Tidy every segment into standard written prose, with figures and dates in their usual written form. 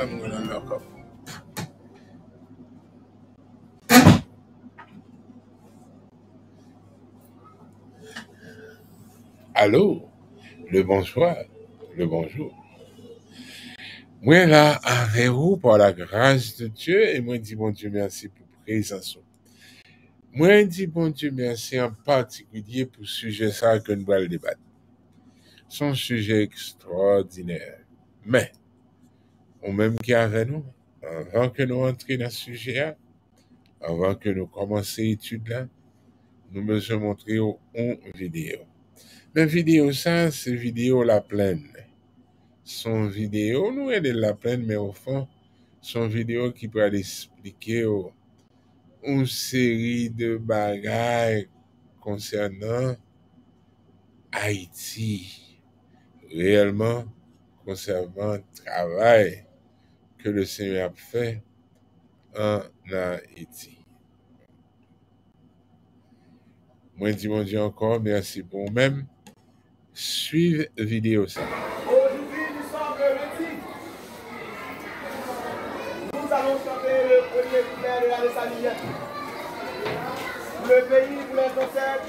ça nous dans leur corps. Allô, le bonsoir, le bonjour. Moi là, avec vous, par la grâce de Dieu, et moi dis bon Dieu merci pour présence. Moi dis bon Dieu merci en particulier pour ce sujet ça que nous allons débattre. C'est un sujet extraordinaire. Mais, on même qui est avec nous, avant que nous entrions dans ce sujet, avant que nous commencions l'étude là, nous me montrer une vidéo. Mais vidéo ça, c'est vidéo la pleine. Son vidéo, nous elle est la pleine, mais au fond, son vidéo qui peut expliquer une série de bagages concernant Haïti, réellement concernant le travail que le Seigneur a fait en Haïti. Moi, dis mon Dieu encore, merci pour vous-même. Suivez la vidéo ça. Aujourd'hui, nous sommes le lundi. Nous allons chanter le premier couplet de l'année saluée. Pour le pays, pour les ancêtres,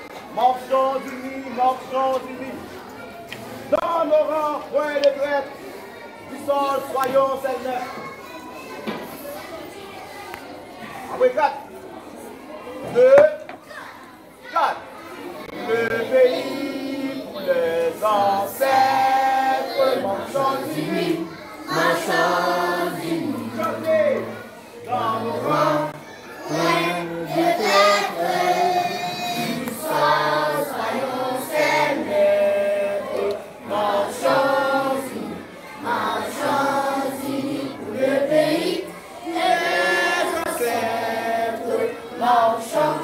marchons unis. Dans nos rangs, point de traite, du sol, soyons celles-là. Après 4, 2, 4. Le pays pour les ancêtres, marchons unis. Chantez dans nos rangs, point de traite, du sol, soyons celles-là. Marchons unis pour le pays et les ancêtres. Marchons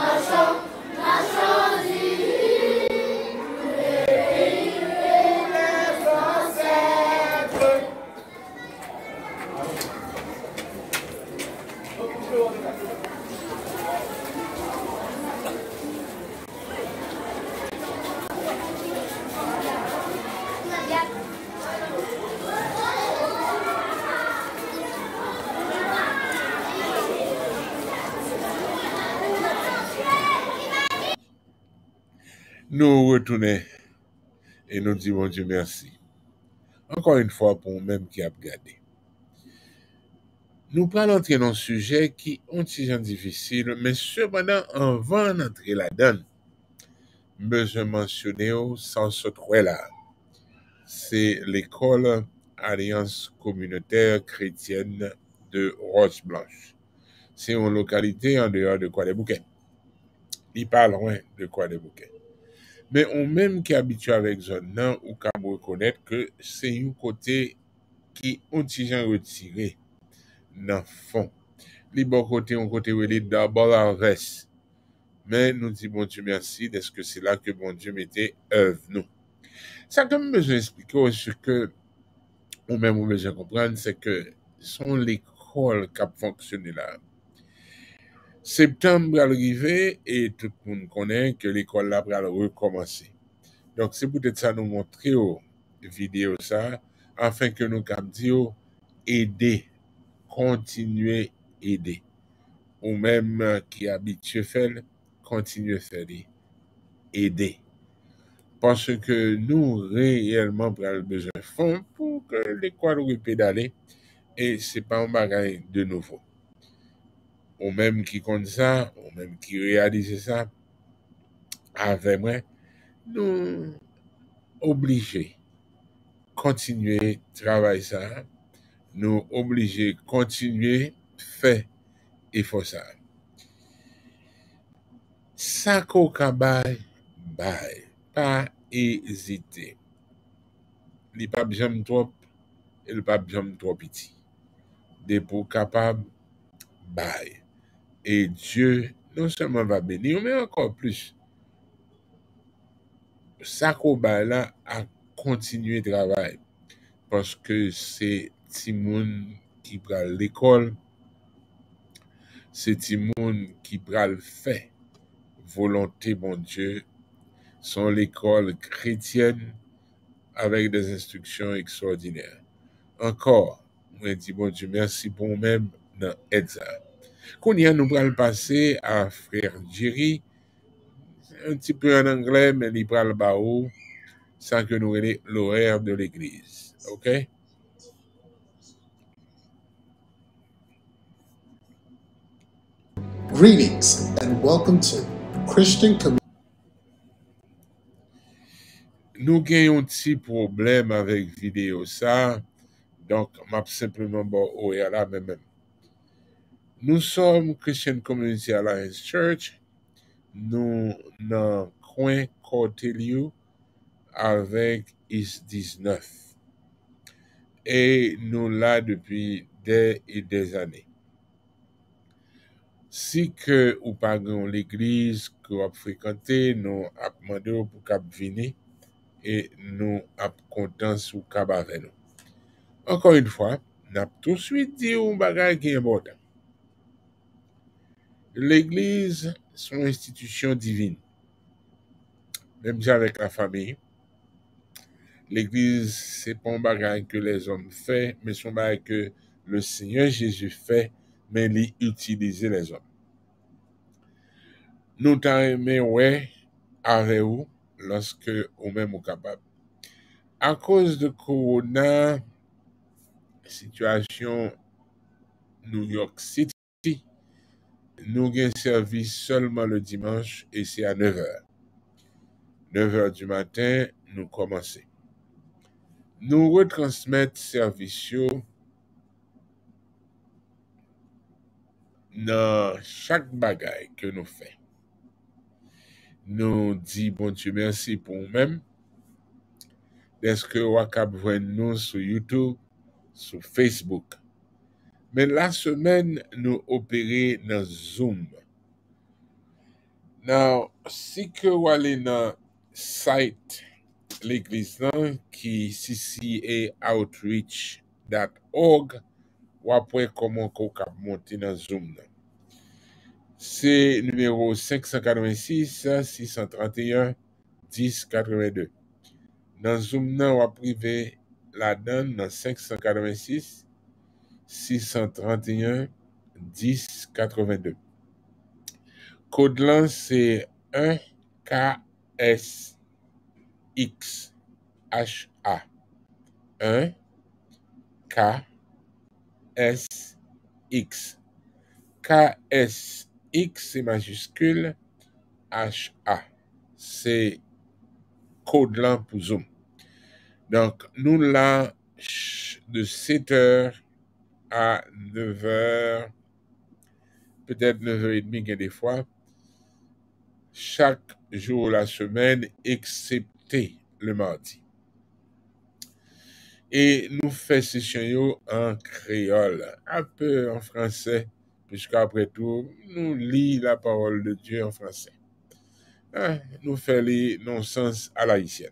unis pour le pays et les ancêtres. Nous retournons et nous disons Dieu merci. Encore une fois pour nous-mêmes qui a regardé. Nous prenons entrer dans un sujet qui est un petit peu difficile, mais cependant, avant d'entrer là-dedans, je mentionner sans se trouver là. C'est l'école Alliance communautaire chrétienne de Roche-Blanche. C'est une localité en dehors de Croix-des-Bouquets. Il n'est pas loin de Croix-des-Bouquets. Mais on même qui est habitué avec zone nan, ou ka reconnaître que c'est un côté qui est un petit peu retiré dans le fond. Les bon côté, un côté où il est d'abord la reste. Mais nous disons bon Dieu merci, est-ce que c'est là que bon Dieu mettait œuvre nous. Ça que je besoin d'expliquer, ce que ou même besoin de comprendre, c'est que son l'école qui a fonctionné là. Septembre arrivé et tout le monde connaît que l'école là va recommencer. Donc c'est peut-être ça nous montrer aux vidéos ça afin que nous puissions dire aider, continuer aider. Ou même qui est habitué à faire, continuer à faire aider. Parce que nous réellement avons besoin de fonds pour que l'école pédale et ce n'est pas un bagage de nouveau. Ou même qui compte ça, ou même qui réalise ça, avec moi, nous obligés continuer travail ça, nous obligés continuer faire effort ça. Ça qu'on bail, pas hésiter. Il pas jamais trop, il pas jamais trop petit. Des pour capable bail. Et Dieu non seulement va bénir, mais encore plus. Ça qu'on bail là à continuer travail parce que c'est Timoun qui prend l'école, c'est Timoun qui prend le fait volonté bon Dieu, sont l'école chrétienne avec des instructions extraordinaires. Encore, moi dis bon Dieu merci pour même dans aide ça. Qu'on y a nous pral passer à frère Jerry un petit peu en anglais mais il pral ba ou sans que nous ayons l'horaire de l'église. OK? Greetings and welcome to Christian Community. Nous avons un petit problème avec vidéo ça. Donc, m'a simplement bon horaire là même. Nous sommes Christian Community Alliance Church. Nous dans coin Cortelio avec IS 19. Et nous là depuis des et des années. Si que ou pas dans l'église que vous fréquentez, nous avons demandé pour cap venir et nous avons content sous cap avec nous. Encore une fois, nous avons tout de suite dit un bagage qui est important. L'église, c'est une institution divine. Même si avec la famille, l'église, c'est pas un bagage que les hommes font, mais c'est un bagage que le Seigneur Jésus fait, mais il utilise les hommes. Nous t'avons aimé, ouais, avec vous, lorsque vous même vous capable. À cause de Corona, situation New York City, nous avons service seulement le dimanche et c'est à 9h. 9h du matin, nous commençons. Nous retransmettons service dans chaque bagaille que nous faisons. Nous disons bon Dieu merci pour nous-mêmes. Est-ce que vous pouvez nous sur YouTube, sur Facebook. Mais la semaine, nous opérons dans Zoom. Now, si que vous allez dans le site l'église qui ccaoutreach.org, vous pouvez comment vous monter dans Zoom. C'est numéro 586 631 1082. Dans Zoom, vous privé la donne dans 586 631 1082. Code là, c'est 1KSXHA. 1KSX. KSX, c'est majuscule. HA. C'est code là pour Zoom. Donc, nous là, de 7h à 9h, peut-être 9h30 des fois, chaque jour de la semaine, excepté le mardi. Et nous faisons session en créole, un peu en français, puisqu'après tout, nous lisons la parole de Dieu en français. Nous faisons les non-sens à l'haïtienne.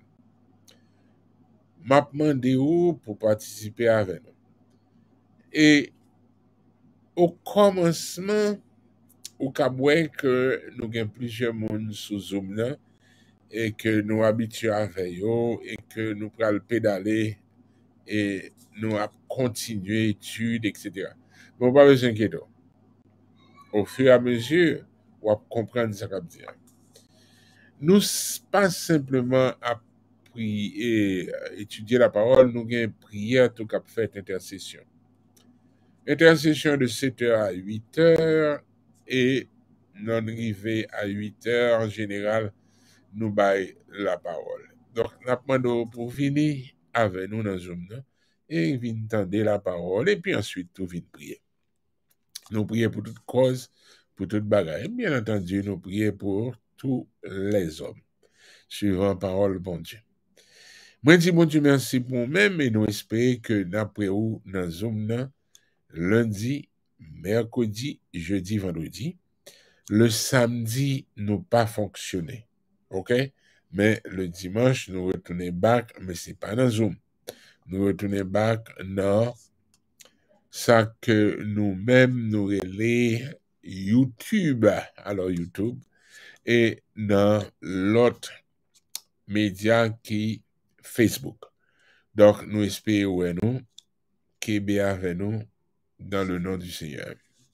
M'a demandé pour participer avec nous. Et au commencement, au Caboué, que nous avons plusieurs monde sous Zoom là, et que nous habitués avec eux, et que nous prenons pédaler, et nous avons continué l'étude, etc. Mais pas besoin d'inquiéter. Au fur et à mesure, on va comprendre ce qu'on dit. Nous pas simplement à prier, étudier la parole, nous avons une prière tout cap fait intercession. Intercession de 7h à 8h et non arrivé à 8h en général, nous baillons la parole. Donc, nous demandons pour venir avec nous dans Zoom et venir entendre la parole et puis ensuite tout venir prier. Nous prions pour toute cause, pour toute bagarre. Bien entendu, nous prions pour tous les hommes, suivant la parole bon Dieu. Moi, dis bon Dieu merci pour nous-mêmes et nous espérons que d'après vous, dans Zoom, lundi, mercredi, jeudi, vendredi, le samedi, nous pas fonctionné. OK? Mais le dimanche, nous retournons back, mais ce n'est pas dans Zoom. Nous retournons back dans ça que nous-mêmes, nous relais YouTube, alors YouTube, et dans l'autre média qui Facebook. Donc, nous espérons, nous, kebe avec nous dans le nom du Seigneur.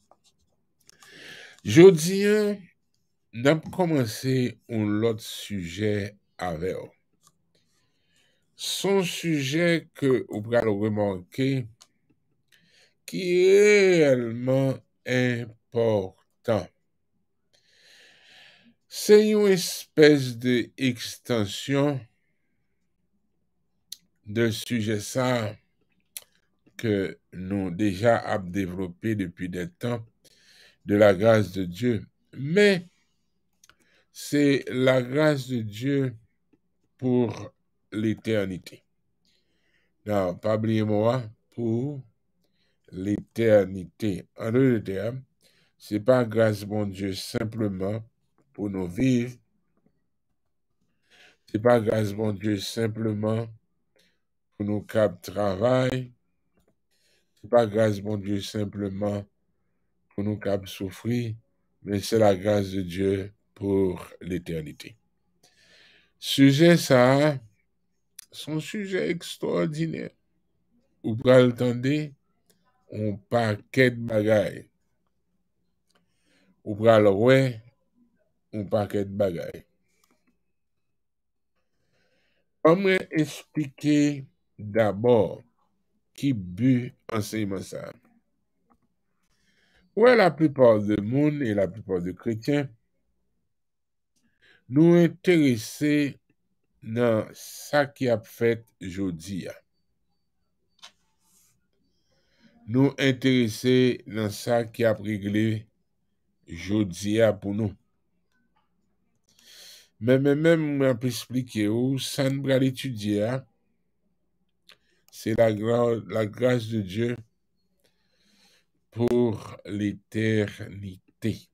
Jodi, n'a commencé un autre sujet avec vous. Son sujet que vous pouvez remarquer qui est réellement important. C'est une espèce d'extension de sujet ça que nous déjà avons développé depuis des temps de la grâce de Dieu. Mais c'est la grâce de Dieu pour l'éternité. Non, pas oublier moi, pour l'éternité. En d'autres termes, c'est pas grâce bon Dieu simplement pour nous vivre. C'est pas grâce bon Dieu simplement pour nous cap travail. C'est pas grâce bon Dieu simplement pour nous cap souffrir, mais c'est la grâce de Dieu pour l'éternité. Sujet ça, son sujet extraordinaire. Ou pral tande, on paquet de bagaille. Ou pral ouais, on paquet de bagaille. On va expliquer d'abord qui but enseignement ça. Ouais, la plupart du monde et la plupart des chrétiens nous intéressés dans ça qui a fait jodi. Nous intéressés dans ça qui a réglé jodi pour nous. Mais même on peut expliquer où ça nous va l'étudier, c'est la grâce de Dieu pour l'éternité.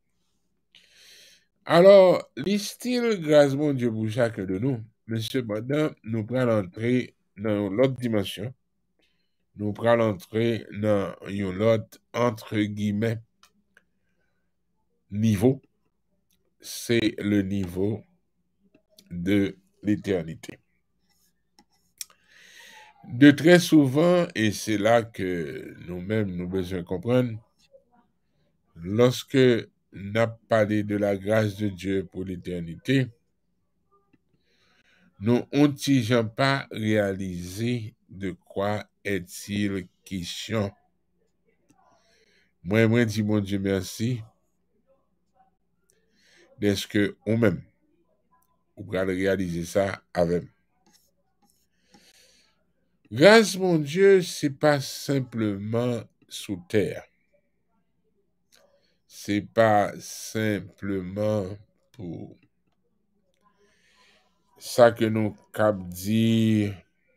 Alors, les styles grâce mon Dieu pour chacun de nous, mais cependant, nous prenons entrer dans l'autre dimension. Nous prenons entrer dans l'autre, entre guillemets, niveau. C'est le niveau de l'éternité. De très souvent, et c'est là que nous-mêmes nous besoin comprendre, lorsque nous avons parlé de la grâce de Dieu pour l'éternité, nous n'ont pas réalisé de quoi est-il question. Moi, dis mon Dieu merci, d'est-ce que vous-même, vous pouvez réaliser ça avec moi. Grâce, mon Dieu, c'est pas simplement sous terre. C'est pas simplement pour ça que nous cap dire.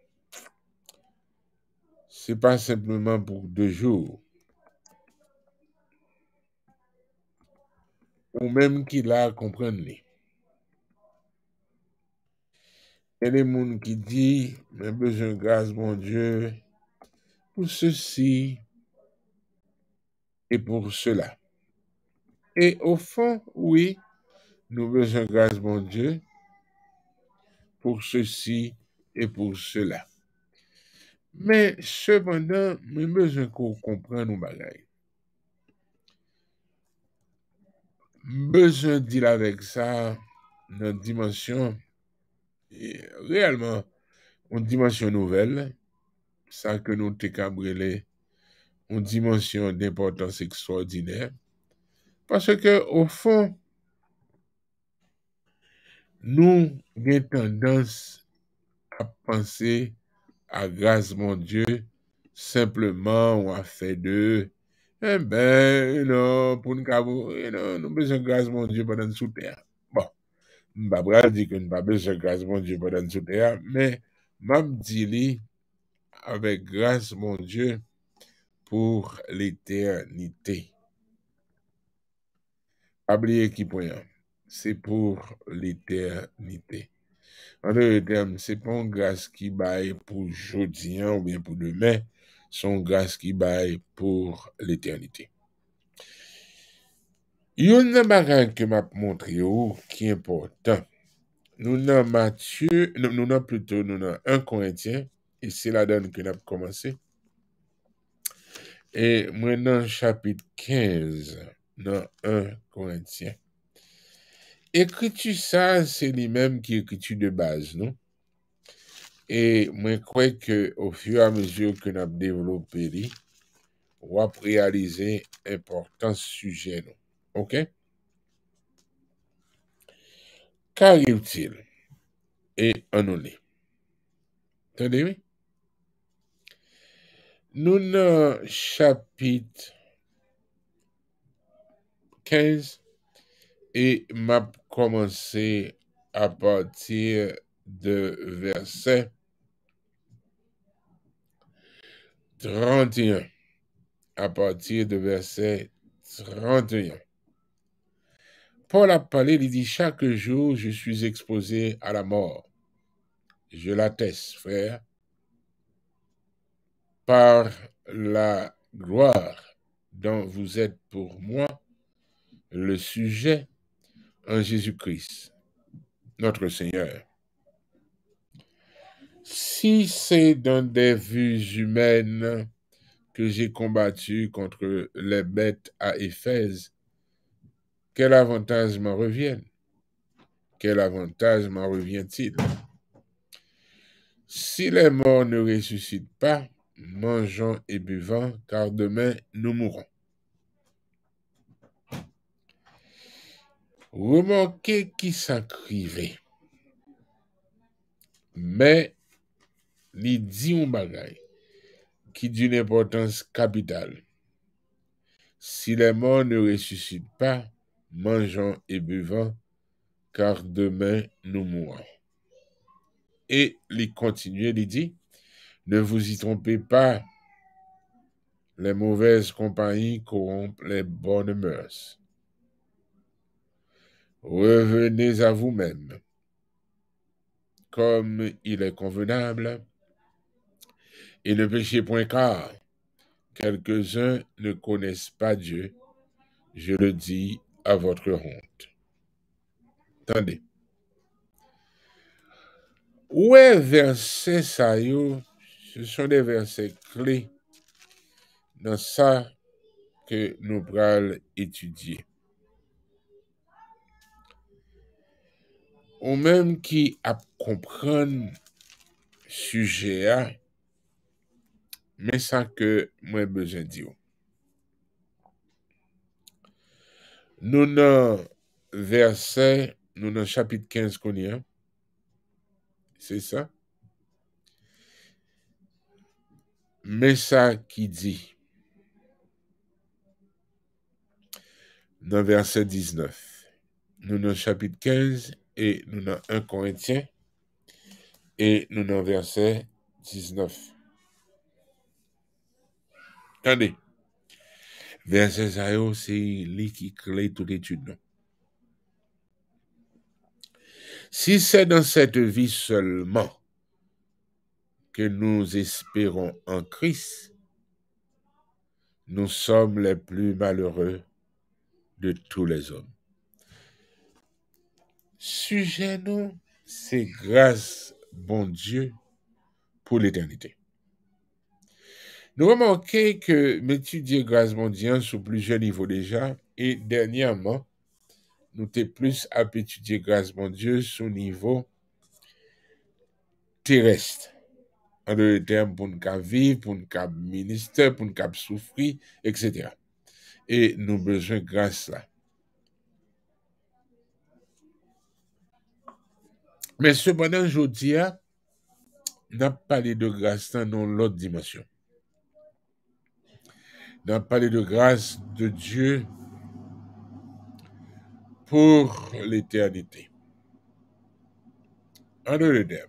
C'est pas simplement pour 2 jours. Ou même qui la comprennent. Il y a des gens qui disent, mais besoin de grâce, mon Dieu, pour ceci et pour cela. Et au fond, oui, nous besoin de grâce, mon Dieu, pour ceci et pour cela. Mais cependant, nous besoin qu'on comprenne nos bagailles. Besoin de dire avec ça, notre dimension, réellement, une dimension nouvelle, ça que nous t'écabrelé, une dimension d'importance extraordinaire, parce que au fond, nous avons tendance à penser à grâce mon Dieu, simplement on a fait de, eh ben, non, pour nous, nous besoin de grâce mon Dieu pendant sous terre. Bon, je ne vais pas dire que nous n'avons pas besoin de grâce mon Dieu pendant sous terre, mais je dis avec grâce mon Dieu pour l'éternité. Oubliez qui point, c'est pour l'éternité. En d'autres termes, c'est pas une grâce qui baille pour aujourd'hui ou bien pour demain, c'est une grâce qui baille pour l'éternité. Il y a un bagage que m'a montré qui est important. Nous avons Matthieu, nous avons 1 Corinthiens, et c'est la donne que nous avons commencé. Et maintenant, chapitre 15, dans 1 Corinthiens. Écriture ça, c'est lui-même qui écriture de base, non? Et moi, je crois qu'au fur et à mesure que nous avons développé, on va réaliser important sujet, non? OK? Qu'arrive-t-il? Et on est. Attendez, oui? Nous, dans chapitre 15, et m'a commencé à partir de verset 31. À partir de verset 31. Paul a parlé, il dit, chaque jour, je suis exposé à la mort. Je l'atteste, frère, par la gloire dont vous êtes pour moi le sujet en Jésus-Christ, notre Seigneur. Si c'est dans des vues humaines que j'ai combattu contre les bêtes à Éphèse, quel avantage m'en revient? Quel avantage m'en revient-il? Si les morts ne ressuscitent pas, mangeons et buvons, car demain nous mourrons. Remarquez qui s'acrivait. Mais il dit un bagay qui d'une importance capitale. Si les morts ne ressuscitent pas, mangeons et buvons, car demain nous mourrons. Et il continue, il dit, ne vous y trompez pas, les mauvaises compagnies corrompent les bonnes mœurs. Revenez à vous-même, comme il est convenable, et ne péchez point car quelques-uns ne connaissent pas Dieu, je le dis à votre honte. Attendez. Ouais, versets ça yo, ce sont des versets clés dans ça que nous allons étudier. Ou même qui a comprendre sujet, mais ça que moi besoin de dire. Nous dans verset, nous dans chapitre 15 qu'on y a. C'est ça? Mais ça qui dit, dans verset 19, nous dans chapitre 15 et nous dans 1 Corinthiens et nous dans verset 19. Attendez. Verset ça, c'est lui qui clé toute étude. Non? Si c'est dans cette vie seulement que nous espérons en Christ, nous sommes les plus malheureux de tous les hommes. Sujet, nous, c'est grâce, bon Dieu, pour l'éternité. Nous remarquons que m'étudier grâce, bon Dieu, sur plusieurs niveaux déjà, et dernièrement, nous t'es plus à étudier grâce, bon Dieu, sur niveau terrestre. En d'autres termes, pour nous vivre, pour nous ministère, pour nous souffrir, etc. Et nous avons besoin de grâce là. Mais cependant, je dis, n'a parlé de grâce dans l'autre dimension. N'a parlé de grâce de Dieu pour l'éternité. En d'autres termes,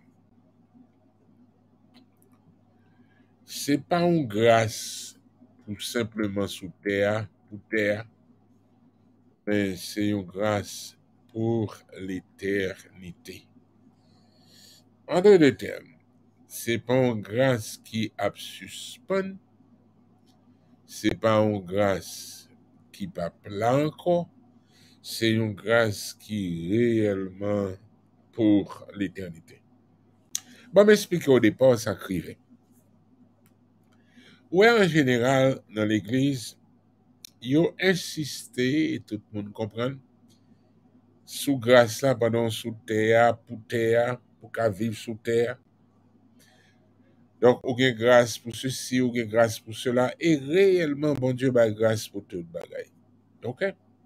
c'est pas une grâce pour simplement sous terre, pour terre, mais c'est une grâce pour l'éternité. En d'autres termes, c'est pas une grâce qui a suspend, c'est pas une grâce qui pas plein encore, c'est une grâce qui réellement pour l'éternité. Bon, m'expliquer au départ, ça crivait. Ouais, en général, dans l'église, ils ont insisté, et tout le monde comprend, sous grâce là pendant sous terre, pour qu'à vivre sous terre. Donc, aucune grâce pour ceci, aucune grâce pour cela, et réellement, bon Dieu, bah, grâce pour tout le bagaille. OK?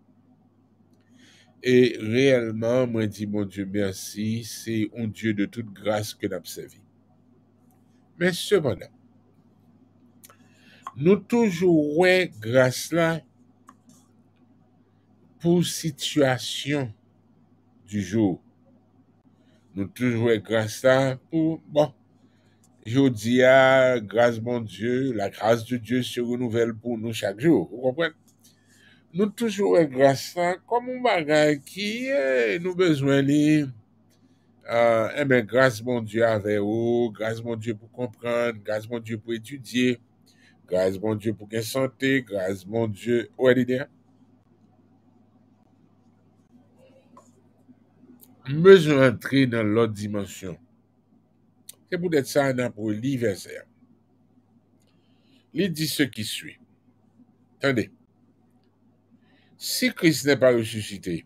Et réellement, moi, dis, mon Dieu, merci, c'est un Dieu de toute grâce que nous avons servi. Mais cependant, nous toujours, ouais, grâce là, pour situation du jour. Nous toujours, ouais, grâce là, pour, bon, je dis, grâce, mon Dieu, la grâce de Dieu se renouvelle pour nous chaque jour. Vous comprenez? Nous toujours, ouais, grâce là, comme un bagage qui, nous besoin, grâce mon Dieu avec vous, grâce mon Dieu pour comprendre, grâce mon Dieu pour étudier, grâce mon Dieu pour gagner santé, grâce mon Dieu. Ouais, l'idée. Besoin d'entrer dans l'autre dimension. C'est peut-être ça, on a pour lire verset. Il dit ce qui suit. Attendez. Si Christ n'est pas ressuscité,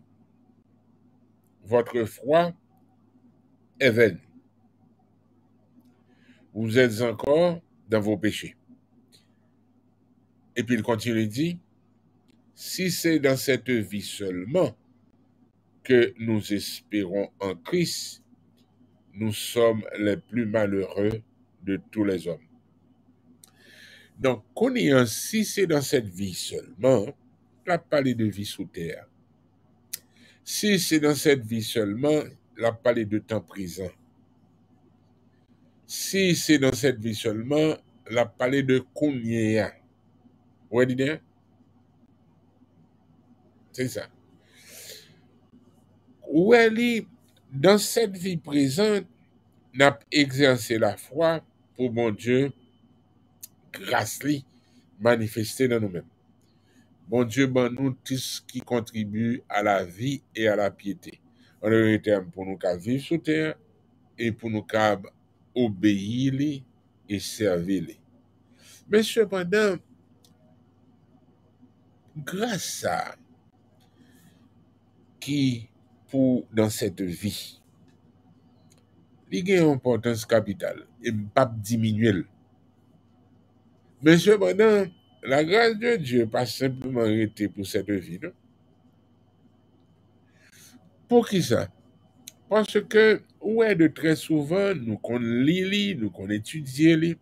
votre foi est vaine. Vous êtes encore dans vos péchés. Et puis il continue, il dit, si c'est dans cette vie seulement que nous espérons en Christ, nous sommes les plus malheureux de tous les hommes. Donc, si c'est dans cette vie seulement, la parler de vie sous terre. Si c'est dans cette vie seulement, la parler de temps présent. Si c'est dans cette vie seulement, la parler de Kounia. Vous voyez, c'est ça. Ou elle, dans cette vie présente, n'a exercé la foi pour mon Dieu, grâce li, manifester dans nous-mêmes. Bon Dieu, ben nous tout ce qui contribue à la vie et à la piété. En le terme, pour nous qu'à vivre sur terre et pour nous qu'à obéir et servir. Mais cependant, grâce à qui pour dans cette vie, il a une importance capitale et pas diminuer. Mais cependant, la grâce de Dieu pas simplement arrêtée pour cette vie, non? Pour qui ça? Parce que, ouais, de très souvent, nous qu'on lit, nous qu'on étudie,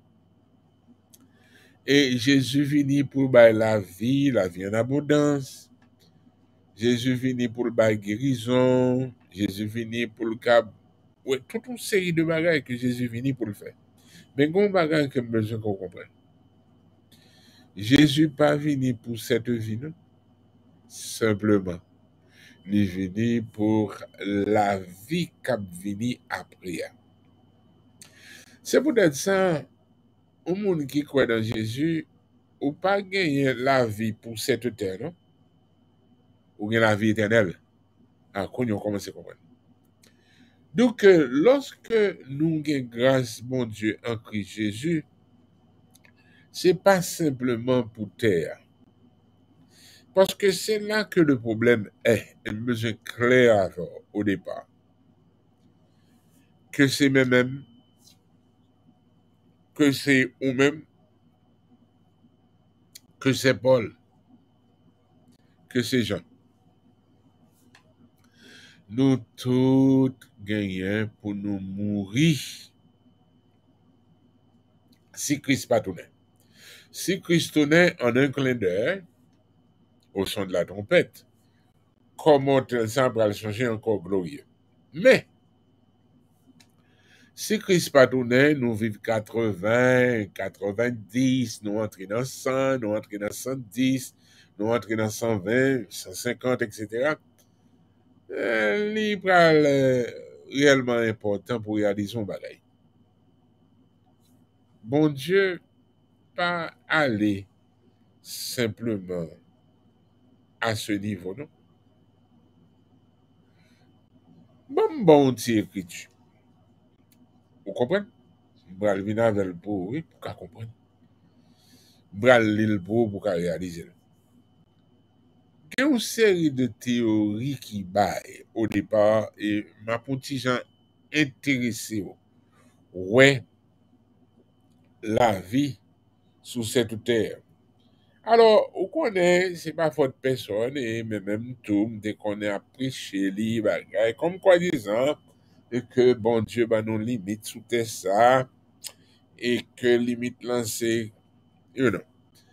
et Jésus vient pour la vie en abondance. Jésus vient pour la guérison. Jésus vient pour le cap. Ouais, toute une série de bagages que Jésus vient pour le faire. Mais il y a un bagage que je besoin qu'on comprenne. Jésus pas venu pour cette vie, non? Simplement. Il est venu pour la vie qui vient après. C'est peut-être ça, au monde qui croit dans Jésus, ou pas gagner la vie pour cette terre, non? Ou gagner la vie éternelle. Quand on commence à comprendre. Donc, lorsque nous avons grâce, mon Dieu, en Christ Jésus, c'est pas simplement pour terre. Parce que c'est là que le problème est. Il me besoin clair au départ. Que c'est même, que c'est ou-même, que c'est Paul, que c'est Jean. Nous tous gagnons pour nous mourir si Christ pas tourné. Si Christ tournait en un clin d'œil, au son de la trompette, comment ça va changer encore glorieux. Mais, si Christ pas tourné, nous vivons 80, 90, nous entrons dans 100, nous entrons dans 110, nous entrons dans 120, 150, etc. Libre réellement important pour réaliser son bagage. Bon Dieu, pas aller simplement à ce niveau, non? Bon, petit écriture. Vous comprenez? Je vais venir avec le pour, oui, pour qu'on comprenne. bral l'île pour réaliser. Il y a une série de théories qui baillent au départ et ma petit gens intéressé ouais la vie sous cette terre. Alors, on connaît, c'est pas faute personne, et même tout, dès qu'on est appris chez lui, bagay, comme quoi disant, et que bon Dieu, bah, nous limite sous terre ça, et que limite lancé, you know,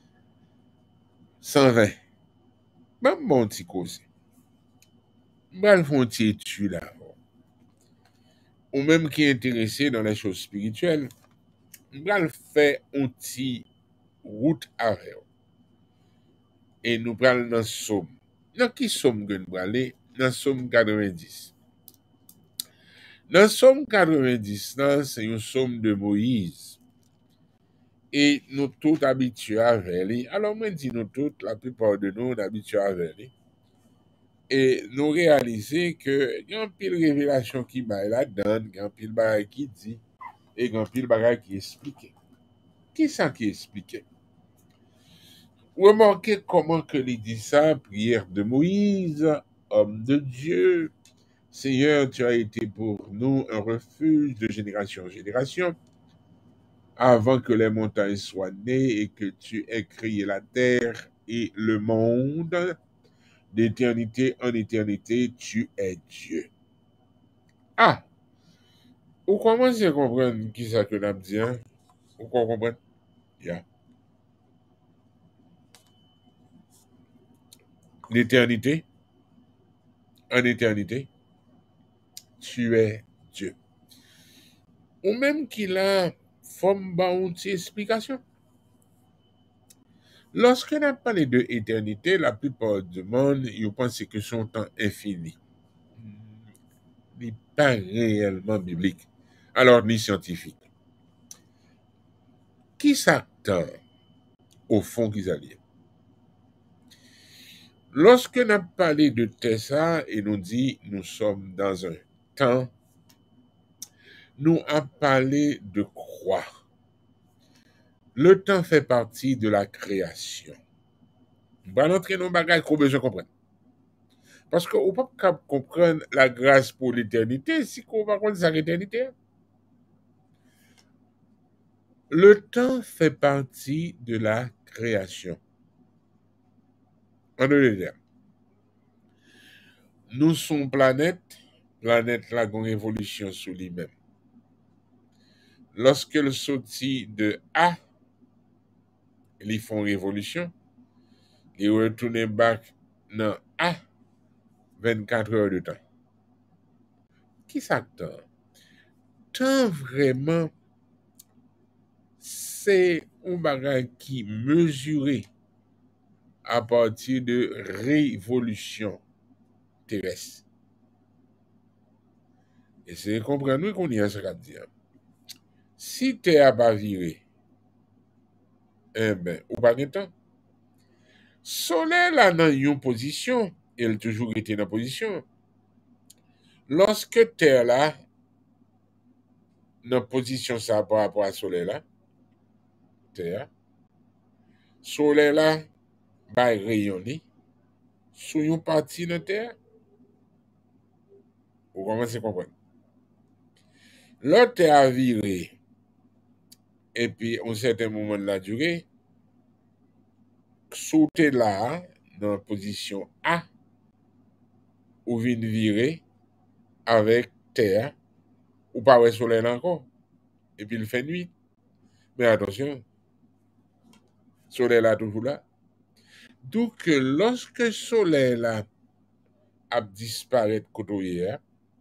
120. Même bon petit cause. M'bral font un petit étude là. Ou même qui est intéressé dans les choses spirituelles, m'bral fait un petit route avec. Et nous prenons dans somme. Dans qui somme que nous prenons? Dans somme 90. Dans somme 90, c'est une somme de Moïse. Et nous tous habitués avec lui. Alors, moi, dis nous tous, la plupart de nous, habitués avec lui. Et nous réalisons que il y a une pile révélation qui m'a là-dedans, il y a une pile bagage qui dit, et il y a une pile bagage qui explique. Qui ça qui explique? Remarquez comment que il dit ça, prière de Moïse, homme de Dieu. Seigneur, tu as été pour nous un refuge de génération en génération, avant que les montagnes soient nées et que tu aies créé la terre et le monde. D'éternité en éternité, tu es Dieu. Ah, vous commencez à comprendre qui ça que nous dit, hein? Vous comprenez? Yeah. D'éternité en éternité, tu es Dieu. Ou même qu'il a forme une explication. Lorsque l'on parle de éternité, la plupart du monde, ils pensent que son temps infini. N'est pas réellement biblique, alors ni scientifique. Qui s'attend au fond qu'ils allaient? Lorsque l'on parle de Tessa et nous dit nous sommes dans un temps, nous avons parlé de croix. Le temps fait partie de la création. On va entrer dans le bagage qu'on besoin comprendre. Parce qu'on ne peut pas comprendre la grâce pour l'éternité si on va comprendre sa l'éternité. Le temps fait partie de la création. En deux termes. Nous sommes planète là a une évolution sur lui-même. Lorsqu'elle sortit de A, ils font révolution, ils retournent back dans A 24 heures de temps. Qui s'attend? Tant vraiment, c'est un bagage qui mesuré à partir de révolution terrestre. Et c'est comprendre qu'on y a ce qu'on dit. Si tu n'as pas viré, eh ben, ou pas de temps. Soleil là dans une position, il toujours été dans position. Lorsque Terre là, dans position ça par rapport à Soleil là, Terre, Soleil là, va rayonner sur une partie de Terre. Vous commencez à comprendre. L'autre a viré, et puis à un certain moment de la durée, sauter là, dans la position A, ou vient virer avec Terre, ou pas le Soleil là encore, et puis il fait nuit. Mais attention, Soleil là toujours là. Donc, lorsque le Soleil là a disparu de côté hier,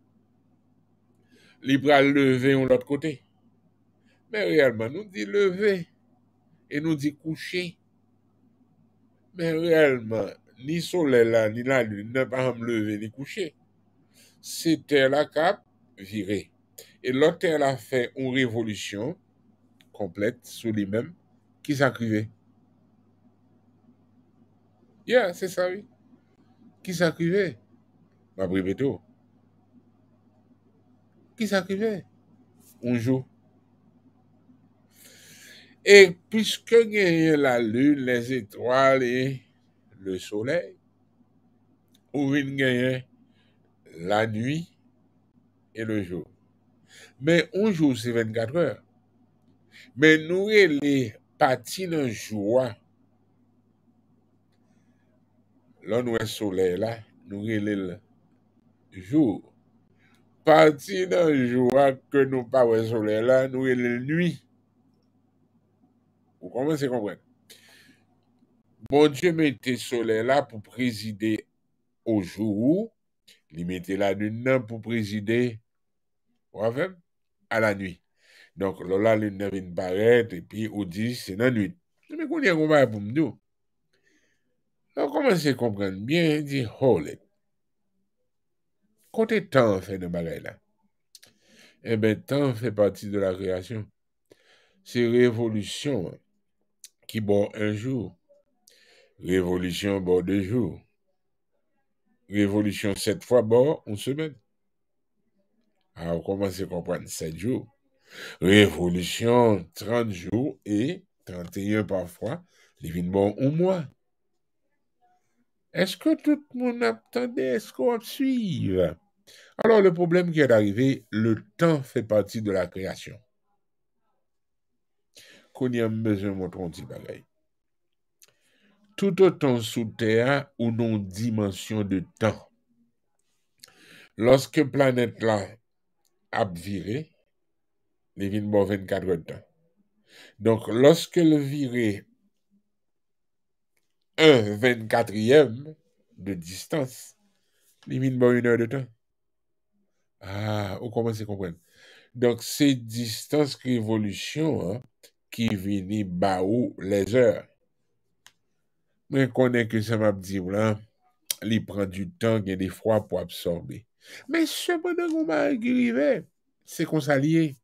il va lever de l'autre côté. Mais réellement, nous dit lever et nous dit coucher. Mais réellement, ni Soleil là, ni la Lune ne pas me lever ni coucher. C'est Terre là qui a viré. Et l'autre Terre là fait une révolution complète sur lui-même qui s'acrivait. Yeah, c'est ça, oui. Qui s'acrivait? Ma bribeto. Qui s'acrivait? Un jour. Et puisque gagne la lune, les étoiles et le soleil, ou vient gagner la nuit et le jour. Mais un jour, c'est 24 heures. Mais nous, les parties d'un jour, là, nous, le soleil, là, nous, le jour. Partie d'un jour que nous pas le soleil, là, nous, le nuit. Vous commencez à comprendre? Bon Dieu mettait le soleil là pour présider au jour, il mettait la lune là pour présider à la nuit. Donc, là, la lune vient paraître et puis on dit c'est la nuit. Mais qu'on y a combat pour nous. On commence à comprendre bien, dit hold it. Côté temps fait de bagaille là. Eh bien, temps fait partie de la création. C'est révolution qui bon un jour. Révolution bon 2 jours. Révolution 7 fois bon une semaine. Alors, on commence à comprendre 7 jours. Révolution 30 jours et 31 parfois, les vins bon un mois. Est-ce que tout le monde attendait? Est-ce qu'on suit? Alors, le problème qui est arrivé, le temps fait partie de la création. Qu'on y a besoin de montrer un petit bagage. Tout autant sous terre ou non dimension de temps. Lorsque planète là a viré, les vins bon 24 heures de temps. Donc, lorsque le viré un 24e de distance, les vins bon 1 heure de temps. Ah, on commence à comprendre. Donc, c'est distance révolution qui vient baou les heures. Mais qu'on est que ça m'a dit là, il prend du temps, il y a des fois pour absorber. Mais cependant qu'on va arriver, c'est qu'on s'allie.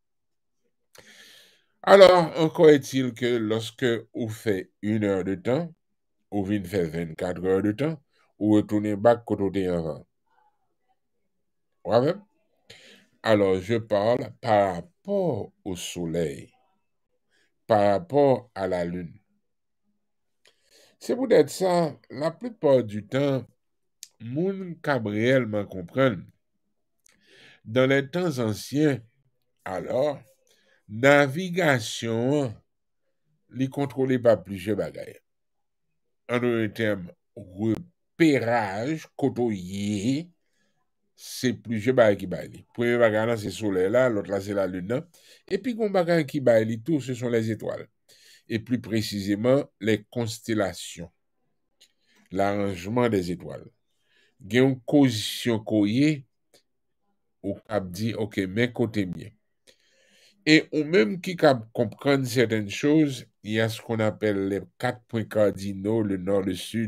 Alors, encore est-il que lorsque on fait 1 heure de temps, on vient faire 24 heures de temps, on retourne back côté avant. Ouais, alors, je parle par rapport au soleil, par rapport à la lune. C'est peut-être ça, la plupart du temps, moun kab réellement comprendre. Dans les temps anciens, alors, navigation, li contrôlait pas plusieurs bagages. En d'autres termes, repérage, côtoyer, c'est plusieurs bagages qui baillent. Premier bagage là, c'est le soleil là, l'autre là, c'est la lune là. Et puis, les bagages qui baillent tout, ce sont les étoiles. Et plus précisément, les constellations. L'arrangement des étoiles. Il y a une position koye, ou cap dit, ok, mais côté mien. Et ou même qui cap comprendre certaines choses, il y a ce qu'on appelle les 4 points cardinaux, le nord, le sud,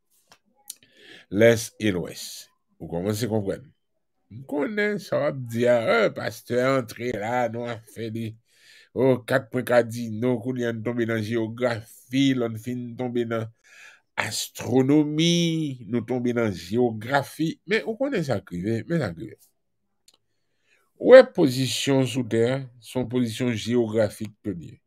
l'est et l'ouest. Vous commencez à comprendre? Vous connaissez, ça va dire, pasteur, entré là, nous avons fait des 4 points cardinaux, qu'on vient de tomber dans la géographie, on fin tomber dans astronomie, nous tomber dans géographie, mais vous connaissez ça crivé, mais ça crivé. Ouais, position sous terre, son position géographique tenue.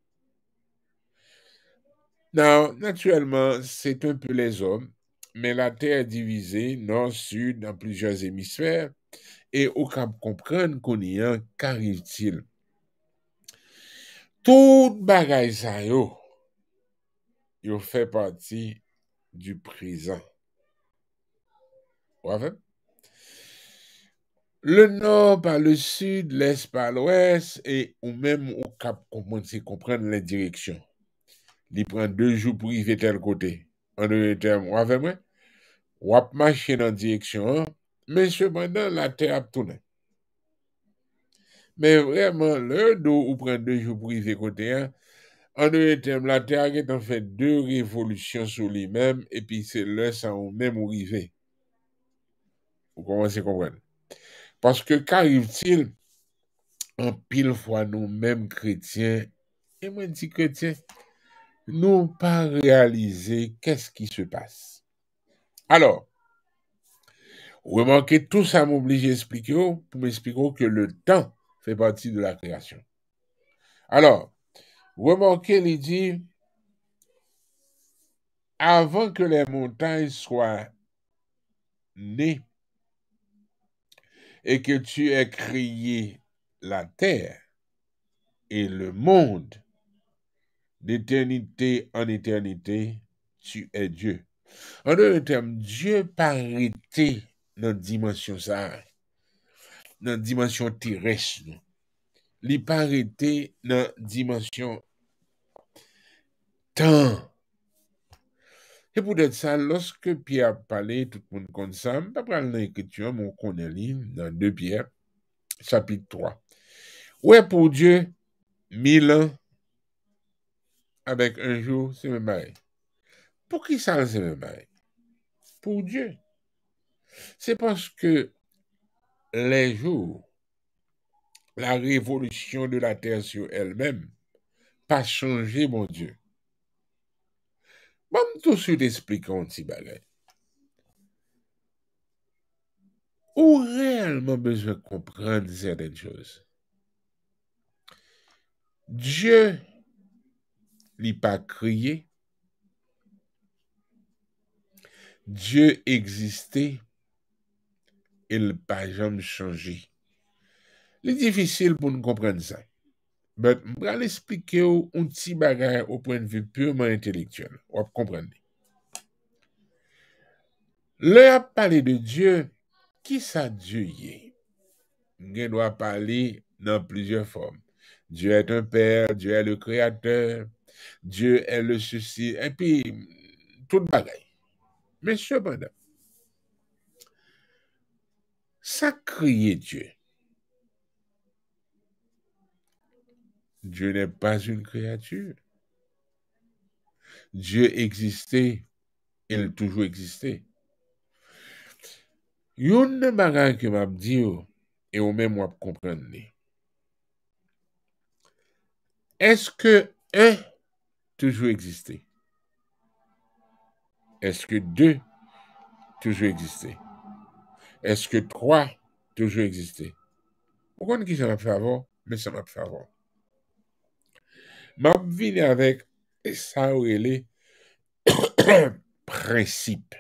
Non, naturellement, c'est un peu les hommes, mais la Terre est divisée nord-sud dans plusieurs hémisphères, et au cap comprendre qu'on y a, qu'arrive-t-il? Tout bagay sa yo fait partie du présent. Ouais, le nord par le sud, l'est par l'ouest, et ou même au cap comprendre les directions. Il prend 2 jours pour arriver tel côté. En d'autres termes, ou avec moi, ou ap marcher dans direction, mais cependant, la terre a tourné. Mais vraiment, le dos ou prend 2 jours pour arriver côté, en d'autres termes, la terre a en fait 2 révolutions sur lui-même, et puis c'est là ça ou même arrivé. Vous commencez à comprendre. Parce que qu'arrive-t-il en pile fois nous-mêmes chrétiens, et moi dis chrétiens, nous pas réaliser qu'est-ce qui se passe. Alors, remarquez, tout ça m'oblige à expliquer pour m'expliquer que le temps fait partie de la création. Alors, Remarquez, il dit, avant que les montagnes soient nées et que tu aies créé la terre et le monde, d'éternité en éternité, tu es Dieu. En d'autres termes, Dieu parité dans la dimension ça, dans la dimension terrestre. Il parité dans la dimension temps. Et peut-être ça, lorsque Pierre a parlé, tout le monde comme ça, je ne vais pas prendre l'écriture, mais on connaît dans 2 Pierre, chapitre 3. Ouais, pour Dieu, 1000 ans avec un jour, c'est même pareil. Pour qui ça, c'est même pareil? Pour Dieu. C'est parce que les jours, la révolution de la terre sur elle-même, pas changé, mon Dieu. Bon, tout de suite expliquer un petit bagage. Ou réellement besoin de comprendre certaines choses. Dieu n'est pas créé. Dieu existait et il n'a pas jamais changé. C'est difficile pour nous comprendre ça. Mais je vais expliquer un petit bagage au point de vue purement intellectuel. On va comprendre. Là, parler de Dieu, qui ça Dieu est? On doit parler dans plusieurs formes. Dieu est un père, Dieu est le créateur, Dieu est le ceci, et puis tout bagaille. Mais cependant, ça crée Dieu. Dieu n'est pas une créature. Dieu existait, il a toujours existé. Yon de bagay que m'a dit et ou même moi comprendre. Est-ce que un toujours existé? Est-ce que deux toujours existé? Est-ce que trois toujours existé? Pourquoi qui ça m'a fait avant, mais ça m'a fait avant. M'a venu avec ça ou les principes.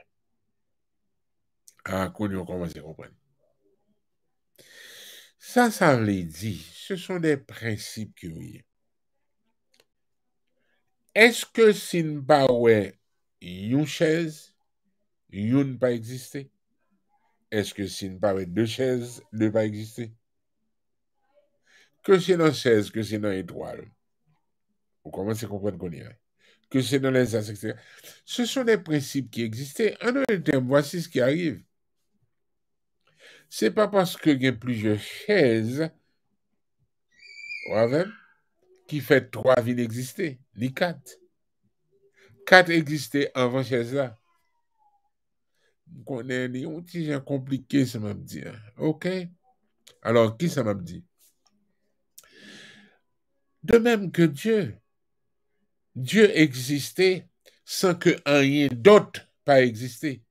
Ah, qu'on y commence à comprendre. Ça veut dire, ce sont des principes que oui. Est-ce que si nous pas ouais une chaise, une pas exister? Est-ce que si nous pas ouais deux chaises, deux pas exister? Que c'est dans chaise, que c'est dans étoile. Vous commencez à comprendre qu'on y est. Que c'est dans les astres, etc. Ce sont des principes qui existaient. En d'autres termes, voici ce qui arrive. C'est pas parce qu'il y a plusieurs chaises, qui fait trois villes exister, ni quatre. Quatre existaient avant chaise là. On est un petit gens compliqué, ça m'a dit. OK? Alors, qui ça m'a dit? De même que Dieu. Dieu existait sans que rien d'autre pas existé.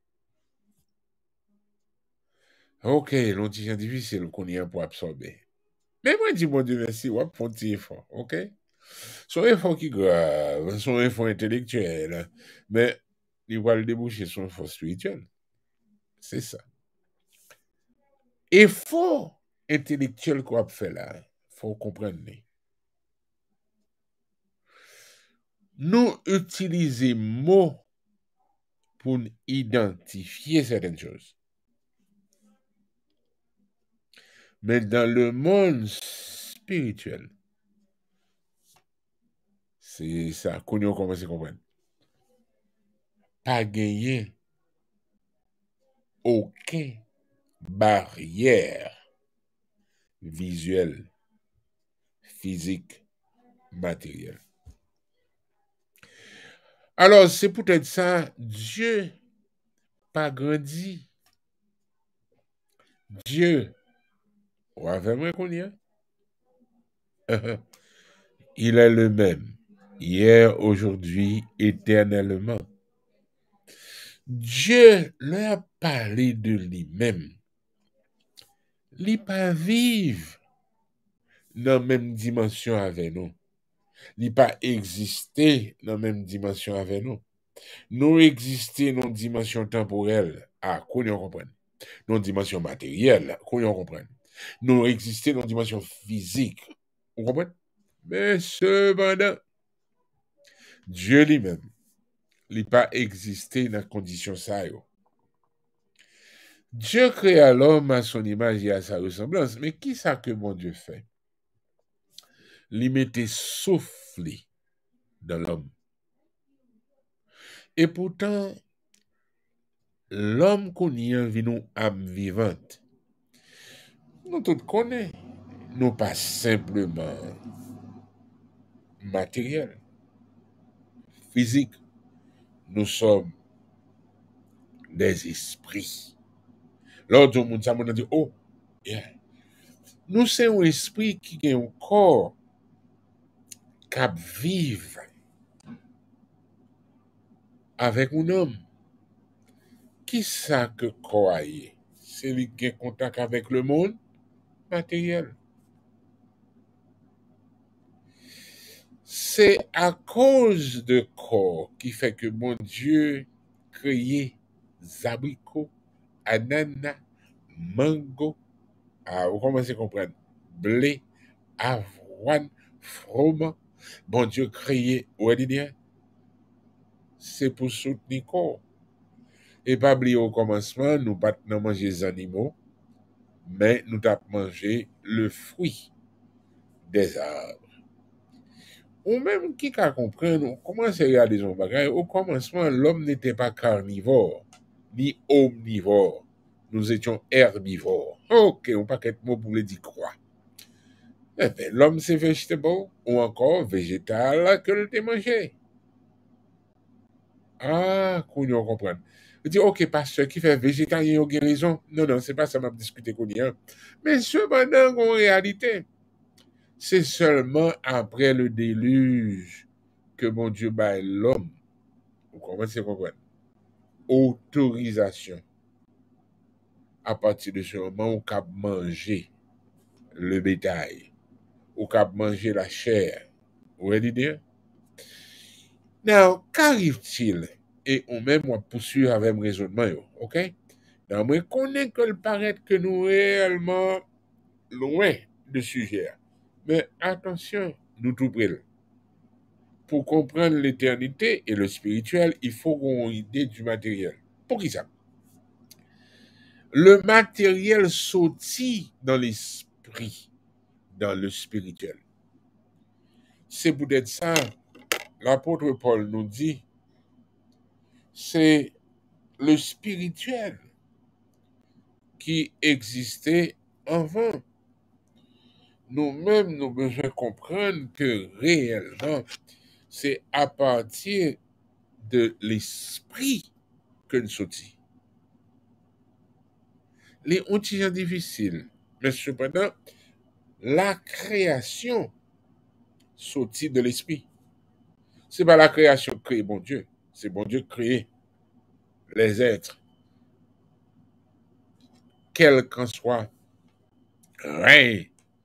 OK, l'antigène difficile qu'on y a pour absorber. Mais moi, dis mon Dieu, merci, on va faire un petit effort, OK? Son effort qui est grave, son effort intellectuel, mais il va le déboucher son effort spirituel. C'est ça. Effort intellectuel qu'on a fait là, il faut comprendre. Nous utilisons mots pour identifier certaines choses. Mais dans le monde spirituel, c'est ça qu'on a commencé à comprendre. Pas gagner aucune barrière visuelle, physique, matérielle. Alors, c'est peut-être ça, Dieu pas grandi. Dieu, on va vraiment qu'on y est. Il est le même, hier, aujourd'hui, éternellement. Dieu leur a parlé de lui-même. Il pas vivre dans la même dimension avec nous. Li pas existé dans la même dimension avec nous. Nous existons dans une dimension temporelle. Ah, qu'on y comprenne. Dans une dimension matérielle, qu'on y comprenne. Nous existons dans une dimension physique. Vous comprenez? Mais cependant, Dieu lui-même, il n'a pas existé dans la condition ça. Dieu créa l'homme à son image et à sa ressemblance. Mais qui ça que mon Dieu fait? Il mettait soufflé dans l'homme. Et pourtant, l'homme qu'on y a vu nous âme vivante. Nous tous connaissons. Nous pas simplement matériel, physique. Nous sommes des esprits. L'autre monde, ça m'a dit, oh, yeah. Nous sommes un esprit qui a un corps qui vive avec un homme. Qui ça que corps a? C'est lui qui a contact avec le monde matériel. C'est à cause de corps qui fait que mon Dieu créé abricots, ananas, mango, vous commencez à comprendre, blé, avoine, froment. Bon Dieu créé, c'est pour soutenir le corps. Et pas oublier au commencement, nous pas manger les animaux, mais nous avons mangé le fruit des arbres. Ou même qui a comprendre comment c'est réalisé un bagage. Au commencement, l'homme n'était pas carnivore, ni omnivore. Nous étions herbivores. Ok, on pas qu'être mot pour le dire quoi. Eh bien, l'homme c'est végétal ou encore végétal que le mangé. Ah, qu'on y comprendre. Je dis, ok, pasteur, qui fait végétarien, il a raison. Non, non, c'est pas ça m'a discuté qu'on y a. Mais cependant, en réalité, c'est seulement après le déluge que mon Dieu bat l'homme. Vous commencez à comprendre. Autorisation. À partir de ce moment, on peut manger le bétail. On peut manger la chair. Vous voyez dire? Now, qu'arrive-t-il? Et on même poursuivre avec un raisonnement, ok? Donc, moi, je connais que le paraît que nous réellement loin du sujet. Mais attention, nous tout près. Pour comprendre l'éternité et le spirituel, il faut qu'on ait une idée du matériel. Pour qui ça? Le matériel sortit dans l'esprit, dans le spirituel. C'est peut-être ça, l'apôtre Paul nous dit, c'est le spirituel qui existait avant. Nous-mêmes, nous avons besoin de comprendre que réellement, c'est à partir de l'esprit que nous sortis. Les outils sont difficiles, mais cependant, la création sortit de l'esprit. Ce n'est pas la création créée bon Dieu, c'est bon Dieu créé les êtres, quel qu'en soit, rein,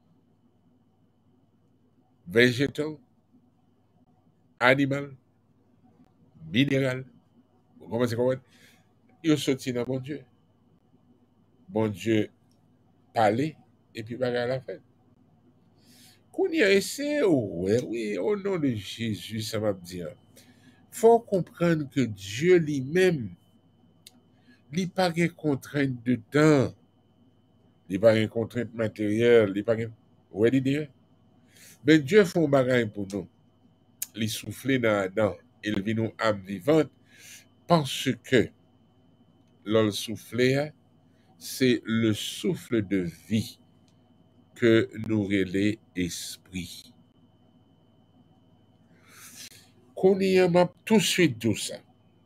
végétal, animal, minéral. Vous commencez à comprendre? Il sortit dans bon Dieu. Bon Dieu parlait et puis bagarre la fête. Qu'on y a essayé, oui, au nom de Jésus, ça va me dire. Faut comprendre que Dieu lui-même, il n'a pas de contrainte de temps, il n'a pas de contrainte matérielle, il n'a pas de... Vous voyez dire? Mais Dieu fait un bagage pour nous. Il souffle dans Adam, il vit nous âme vivante parce que le souffle, c'est le souffle de vie que nous relais esprit. Qu'on y a tout de suite tout ça.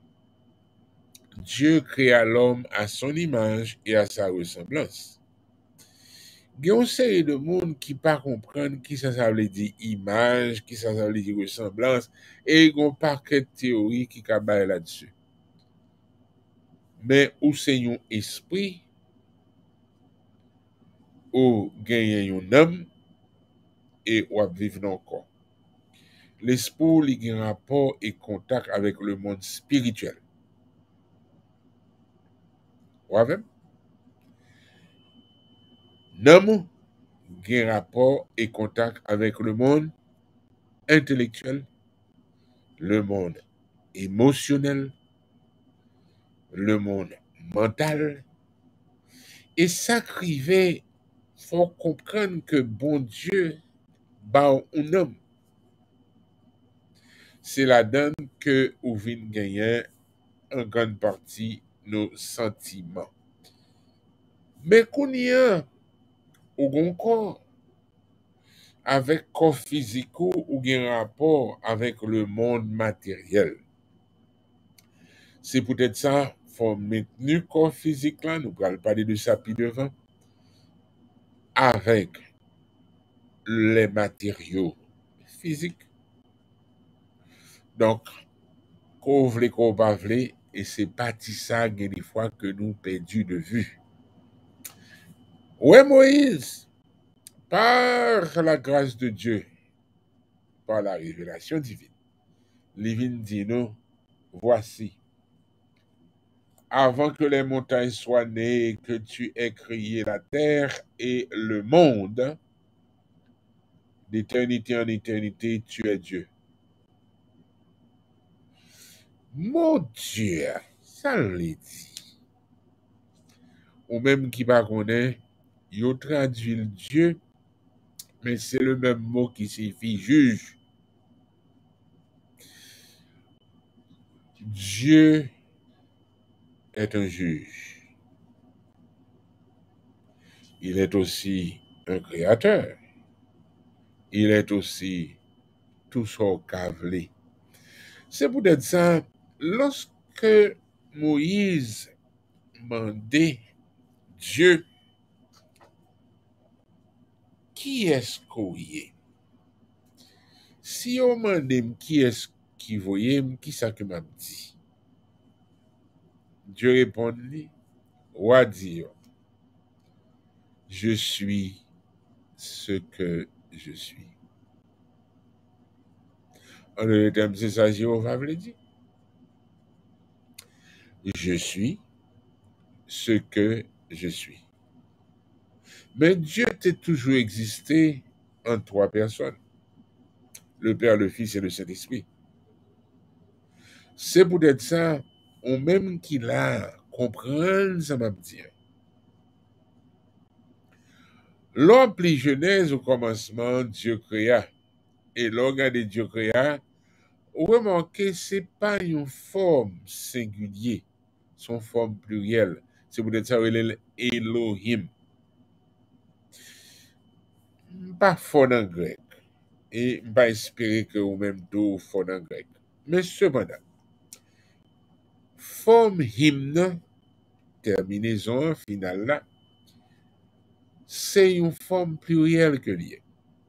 Dieu créa l'homme à son image et à sa ressemblance. Il y a une série de monde qui ne comprennent pas qui ça veut dire image, qui ça veut dire ressemblance, et il y a un paquet de théories qui cabaye là-dessus. Mais où c'est un esprit, ou gagne un homme, et ou vivre dans le corps. l'esprit il a un rapport et contact avec le monde spirituel. Ouais, l'homme a un rapport et contact avec le monde intellectuel, le monde émotionnel, le monde mental. Et ça crivé, faut comprendre que bon Dieu, bah, un homme, c'est la donne que ou vin gagner en grande partie nos sentiments. Mais qu'on y a, ou gon corps, avec corps physique ou un rapport avec le monde matériel. C'est peut-être ça, faut maintenir corps physique là, nous allons parler de ça plus devant, avec les matériaux physiques. Donc, qu'on vle, qu'on pas vle, et c'est parti ça, des fois que nous perdons de vue. Ouais, Moïse, par la grâce de Dieu, par la révélation divine, divine dit nous, voici, avant que les montagnes soient nées, que tu aies créé la terre et le monde, d'éternité en éternité, tu es Dieu. Mon Dieu, ça l'est dit. Ou même qui va connaître, il traduit le Dieu, mais c'est le même mot qui signifie juge. Dieu est un juge. Il est aussi un créateur. Il est aussi tout son cavelé. C'est peut-être ça, lorsque Moïse demandait Dieu, qui est-ce qu'on y est? Si on demande qui est-ce qui voyait, qui ça que m'a dit? Dieu répondit, ou dire, je suis ce que je suis. En le terme, c'est ça, Jéhovah veut dire. Je suis ce que je suis. Mais Dieu t'a toujours existé en trois personnes. Le Père, le Fils et le Saint-Esprit. C'est peut-être ça, ou même qu'il a comprendre ça m'a dit. L'homme plus Genèse au commencement, Dieu créa. Et l'organe de Dieu créa, vous remarquez, c'est pas une forme singulière, c'est une forme plurielle. C'est peut-être ça, Elohim. Pas fort en grec. Et pas espérer que vous-même tout fort en grec. Mais cependant, forme hymne, terminaison finale là, c'est une forme plurielle que lié.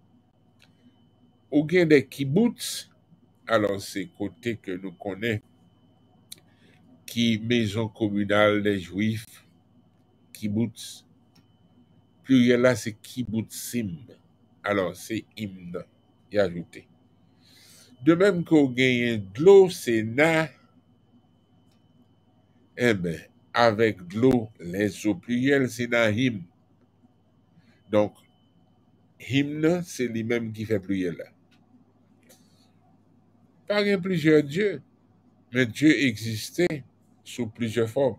Ou bien des kibbutz, alors c'est côté que nous connaissons, qui maison communale des juifs, kibbutz. Pluriel là, c'est kibbutzim. Alors c'est hymne, y ajouté. De même qu'on gagne de l'eau, c'est na, eh bien, avec de l'eau, les eaux plurielles, c'est nahim. Donc, hymne, c'est lui-même qui fait pluriel là. Pas rien plusieurs dieux, mais Dieu existait sous plusieurs formes.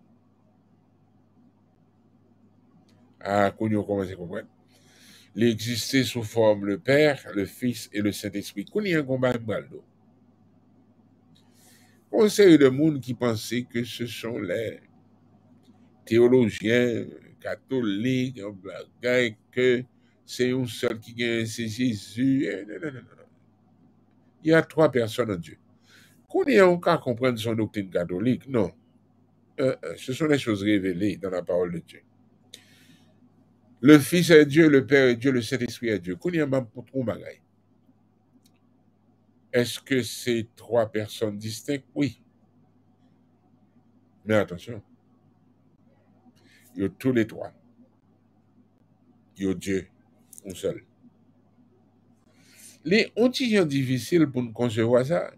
Ah, qu'on y a commencé à comprendre. Il existait sous forme le Père, le Fils et le Saint-Esprit. Qu'on y a un combat d'eau. On sait de monde qui pensait que ce sont les théologiens catholiques, que c'est un seul qui gagne, c'est Jésus. Non, non, non, non. Il y a trois personnes en Dieu. Qu'on ait un cas comprendre son doctrine catholique, non. Ce sont les choses révélées dans la parole de Dieu. Le Fils est Dieu, le Père est Dieu, le Saint-Esprit est Dieu. Qu'on y a même pour trop bagaille. Est-ce que c'est trois personnes distinctes? Oui. Mais attention. Il y a tous les trois. Il y a Dieu, un seul. Les antigens difficiles pour nous concevoir ça.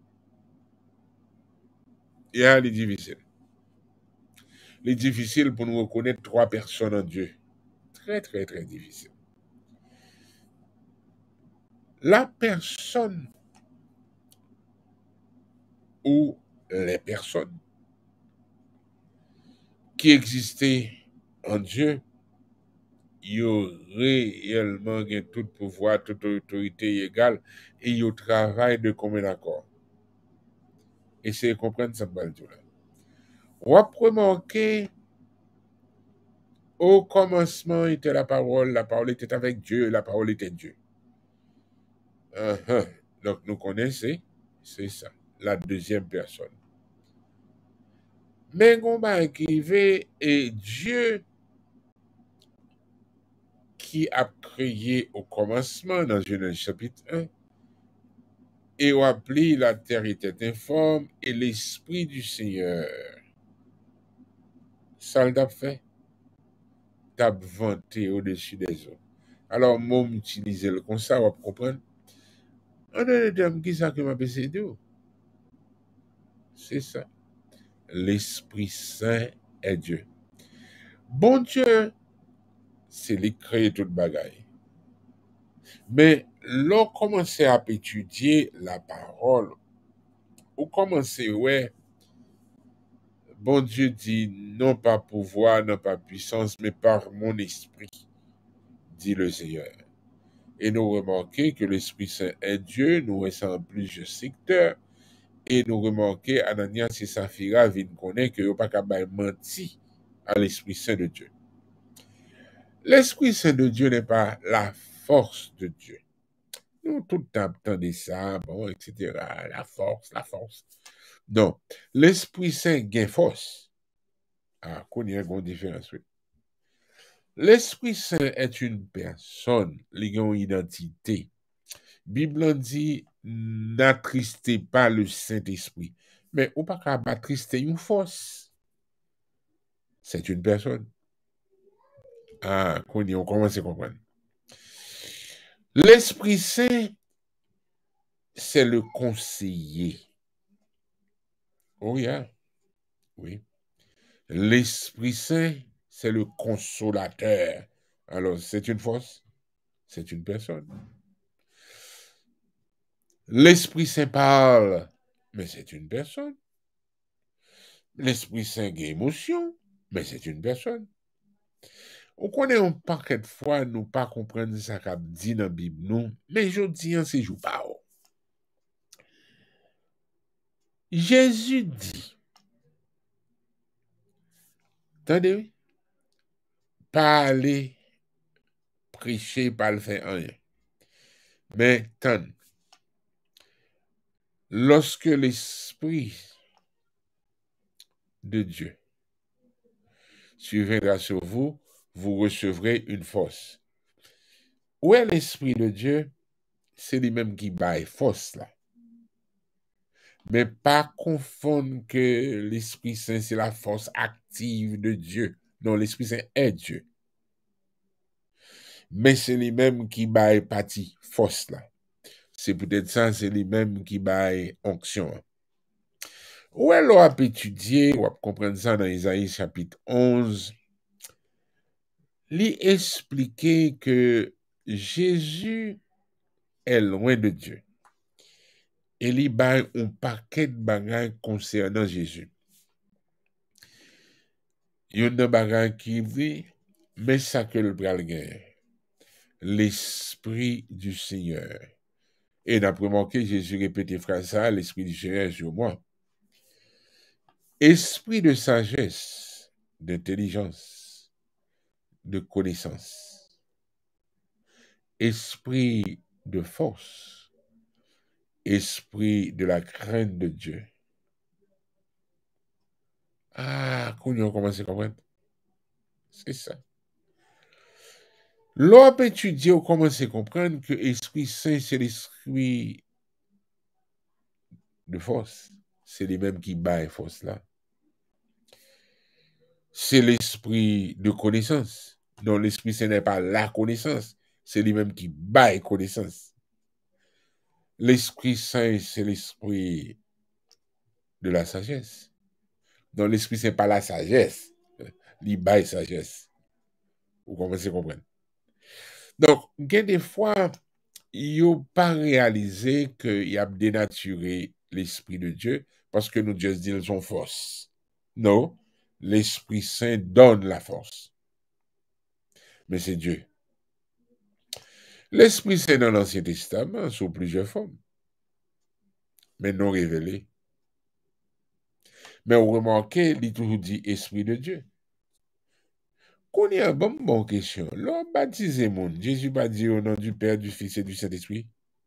Il y a les difficiles. Les difficiles pour nous reconnaître 3 personnes en Dieu. Très, très, très difficile. La personne ou les personnes qui existaient en Dieu, ils ont réellement tout pouvoir, toute autorité égale et ils travaillent de commun accord. Essayez de comprendre ça. On va remarquer, au commencement était la parole était avec Dieu, la parole était Dieu. Donc nous connaissons, c'est ça, la deuxième personne. Mais on va arriver et Dieu qui a créé au commencement dans Genèse chapitre 1 et a appelé la terre était informe et l'esprit du Seigneur. Ça l'a fait. T'a vanté au-dessus des eaux. Alors, moi, m'utiliser le comme ça, on va comprendre. On a des termes qui ça que m'a pensé de. C'est ça. L'Esprit Saint est Dieu. Bon Dieu, c'est lui créer toute bagaille. Mais l'on commence à étudier la parole, ou commence, ouais, bon Dieu dit, non pas pouvoir, non pas puissance, mais par mon esprit, dit le Seigneur. Et nous remarquons que l'Esprit Saint est Dieu, nous restons plusieurs secteurs, et nous remarquons Ananias et Saphira viennent connaître que n'y a pas qu'à mentir à l'Esprit Saint de Dieu. L'Esprit Saint de Dieu n'est pas la force de Dieu. Nous tout le temps attendons ça, bon, etc. La force, la force. Non, l'Esprit Saint gagne force. Ah, qu'on y a une différence, oui. L'Esprit Saint est une personne, il a une identité. Bible dit, n'attristez pas le Saint-Esprit. Mais ou pas qu'à attrister une force. C'est une personne. Ah, on commence à comprendre. L'Esprit Saint, c'est le conseiller. Oh, yeah. Oui. L'Esprit Saint, c'est le consolateur. Alors, c'est une force, c'est une personne. L'Esprit Saint parle, mais c'est une personne. L'Esprit Saint a émotion, mais c'est une personne. On connaît un paquet de fois, nous pas comprendre ça qu'a dit dans la Bible, non, mais je dis en ces jours pas. Jésus dit, attendez, pas aller prêcher, pas le faire rien. Mais attendez, lorsque l'Esprit de Dieu surviendra sur vous, vous recevrez une force. Où est l'Esprit de Dieu? C'est lui-même qui baille force là. Mais pas confondre que l'Esprit Saint, c'est la force active de Dieu. Non, l'Esprit Saint est Dieu. Mais c'est lui-même qui baille partie force là. C'est peut-être ça, c'est lui-même qui baille onction. Où est-ce qu'on a étudié, on va comprendre ça dans Isaïe chapitre 11, lui expliquer que Jésus est loin de Dieu. Et il baille un paquet de bagages concernant Jésus. Il y a un bagage qui dit, mais ça que le bras l'Esprit du Seigneur. Et d'après remarqué, Jésus répétait phrase ça, l'Esprit du Seigneur est sur moi. Esprit de sagesse, d'intelligence, de connaissance. Esprit de force. Esprit de la crainte de Dieu. Ah, qu'on y a commencé à comprendre. C'est ça. L'on peut étudier, on commence à comprendre que l'Esprit Saint, c'est l'esprit de force. C'est lui-même qui bat force là. C'est l'esprit de connaissance. Non, l'Esprit Saint n'est pas la connaissance. C'est lui-même qui bat connaissance. l'Esprit Saint, c'est l'esprit de la sagesse. Donc, l'Esprit Saint, pas la sagesse. Il baille sagesse. Vous commencez à comprendre. Donc, il y a des fois, il n'a pas réalisé qu'il a dénaturé l'Esprit de Dieu parce que nous, Dieu dit, ils sont force. Non, l'Esprit Saint donne la force. Mais c'est Dieu. L'Esprit Saint dans l'Ancien Testament sous plusieurs formes, mais non révélées. Mais vous remarquez, il toujours dit Esprit de Dieu. Qu'on y a une bonne question. L'homme baptisé monde, Jésus va dire au nom du Père, du Fils et du Saint-Esprit.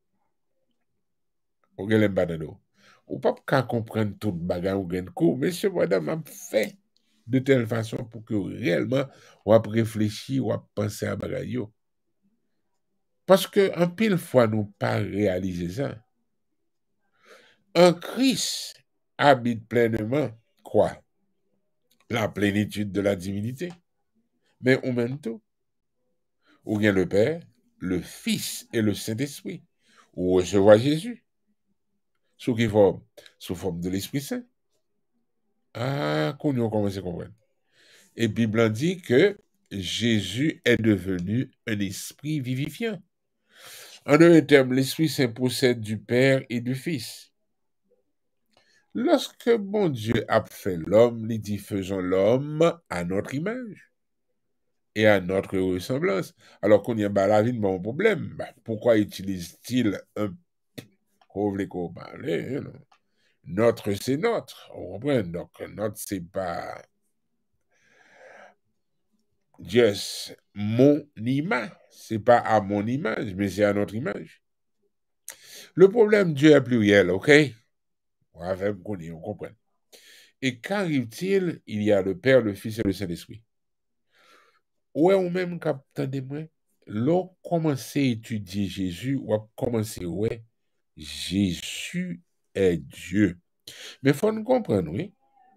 Ou gen lem badan nou. Ou pas qu'à comprendre tout bagay ou gen kou, mais ce madame a fait de telle façon pour que réellement ou ap réfléchir ou ap penser à bagay yo. Parce que en pile fois nous pas réaliser ça. Un Christ habite pleinement quoi? La plénitude de la divinité. Mais en même temps, ou bien le Père, le Fils et le Saint-Esprit. Ou recevoir Jésus. Sous quelle forme? Sous forme de l'Esprit Saint. Ah, qu'on y a commencé à comprendre. Et Bible dit que Jésus est devenu un esprit vivifiant. En un terme, l'Esprit Saint possède du Père et du Fils. Lorsque bon Dieu a fait l'homme, il dit faisons l'homme à notre image et à notre ressemblance. Alors qu'on y a la vie de mon problème. Pourquoi utilise-t-il un parler? Notre, c'est notre. On comprend. Donc, notre, c'est pas juste mon image. C'est pas à mon image, mais c'est à notre image. Le problème, Dieu est pluriel, ok? On comprend. Et qu'arrive-t-il? Il y a le Père, le Fils et le Saint-Esprit. Ouais, ou même, attendez-moi, l'on commence à étudier Jésus, ou à commencer, ouais, Jésus est Dieu. Mais il faut nous comprendre, oui.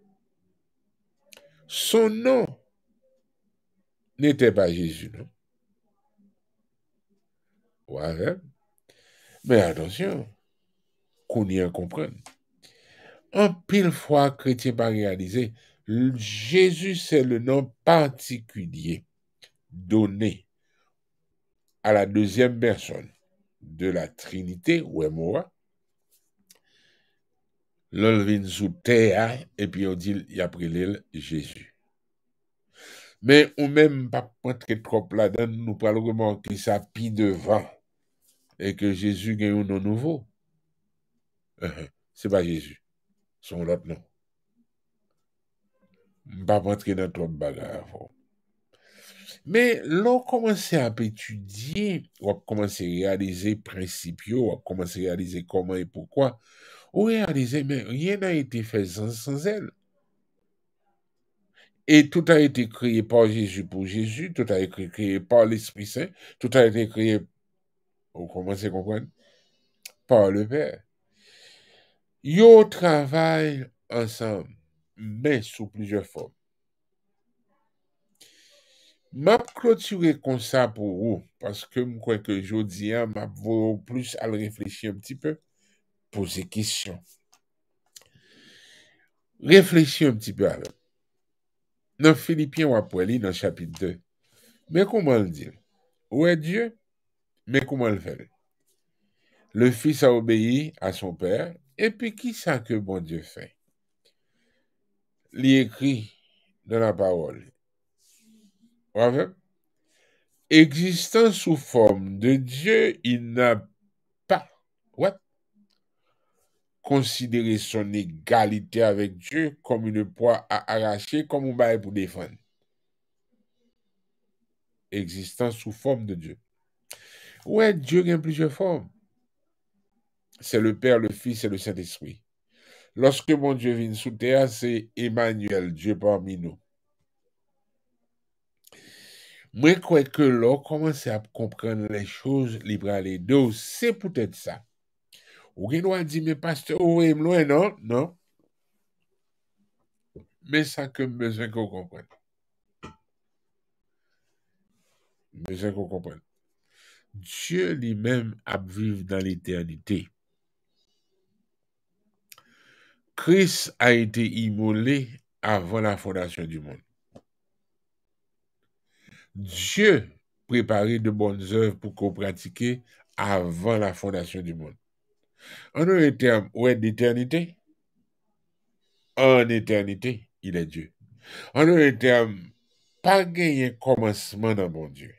Son nom n'était pas Jésus, non? Ouais. Mais attention, qu'on y en comprenne. En pile fois, chrétien pas réalisé, Jésus, c'est le nom particulier donné à la deuxième personne de la Trinité, ouais, moi. L'on vient sous terre, et puis on dit, il a pris l'île Jésus. Mais on même pas rentrer trop là-dedans, nous parlons remarquer ça pis devant, et que Jésus gagne un nom nouveau. C'est pas Jésus, son l'autre nom. Pas rentrer dans trop de bagarre. Mais l'on commence à étudier, on commence à réaliser principes, on commence à réaliser comment et pourquoi. On réalise, mais rien n'a été fait sans elle. Et tout a été créé par Jésus pour Jésus, tout a été créé par l'Esprit Saint, tout a été créé, on commence à comprendre, par le Père. Yo travaillent ensemble, mais sous plusieurs formes. M'a clôturé comme ça pour vous, parce que je crois que je dis, m'a plus à réfléchir un petit peu, poser question. Réfléchir un petit peu avec. Dans Philippiens, on va lire dans le chapitre 2. Mais comment le dire? Où est Dieu? Mais comment le faire? Le Fils a obéi à son Père, et puis qui ça que bon Dieu fait? Il écrit dans la parole. Avec? Existant sous forme de Dieu, il n'a pas considéré son égalité avec Dieu comme une proie à arracher, comme un bail pour défendre. Existant sous forme de Dieu. Ouais, Dieu a plusieurs formes. C'est le Père, le Fils et le Saint-Esprit. Lorsque mon Dieu vient sous terre, c'est Emmanuel, Dieu parmi nous. Moi, je crois que l'on commence à comprendre les choses, libre à les deux, c'est peut-être ça. Ou qui doit dire, mais pasteur, où est loin, non? Non. Mais ça que besoin qu'on comprenne. Besoin qu'on comprenne. Dieu lui-même a vivre dans l'éternité. Christ a été immolé avant la fondation du monde. Dieu préparait de bonnes œuvres pour qu'on pratique avant la fondation du monde. En un terme, où est d'éternité? En éternité, il est Dieu. En un terme, pas gagné commencement dans bon Dieu.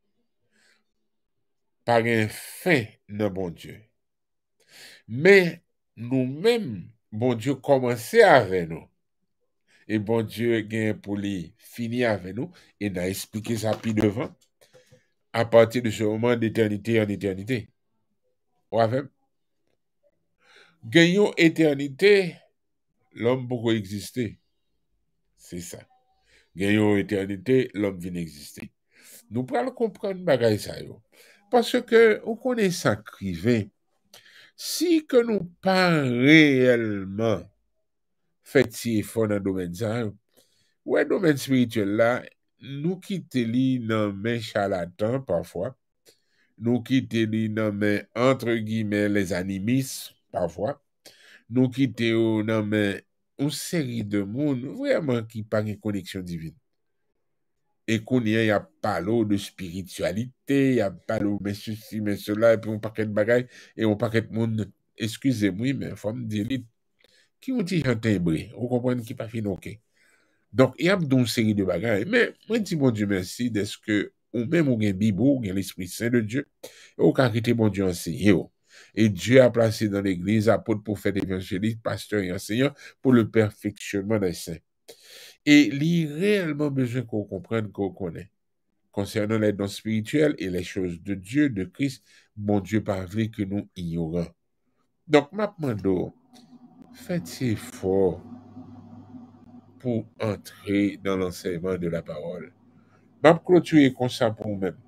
Pas gagné fin dans bon Dieu. Mais nous-mêmes, bon Dieu commençait avec nous. Et bon Dieu gagne pour lui finir avec nous. Et n'a expliqué ça plus devant. À partir de ce moment d'éternité en éternité. Ouais, gagnons éternité, l'homme pourrait exister. C'est ça. Gagnons éternité, l'homme vient exister. Nous pouvons comprendre bagaille ça yo. Parce que on connaît ça crivé. Si que nous pas réellement fait si effort dans le domaine ça, ouais domaine spirituel là, nous quitter li dans main charlatan parfois. Nous quitter li dans main entre guillemets les animistes parfois. Nous quitter dans main une série de monde vraiment qui pas une connexion divine. Et qu'on y a parlé de spiritualité, il y a parlé de ceci, mais cela, et puis on paquet de bagailles, et on paquet de monde, excusez-moi, mais il faut me dire, qui ont dit timbré, vous comprenez qui pas fin ok. Donc, il y a une série de bagailles, mais moi, je dis bon Dieu merci, d'est-ce que, ou même, ou gen Bible, ou gen l'Esprit Saint de Dieu, et ou ka kite bon Dieu enseigner. Et Dieu a placé dans l'église apôtres, prophètes, évangélistes, pasteurs et enseignants pour le perfectionnement des saints. Et il a réellement besoin qu'on comprenne, qu'on connaisse. Concernant les dons spirituels et les choses de Dieu, de Christ, bon Dieu parle que nous ignorons. Donc, maintenant, faites effort pour entrer dans l'enseignement de la parole. Je vais clôturer comme ça pour vous-même.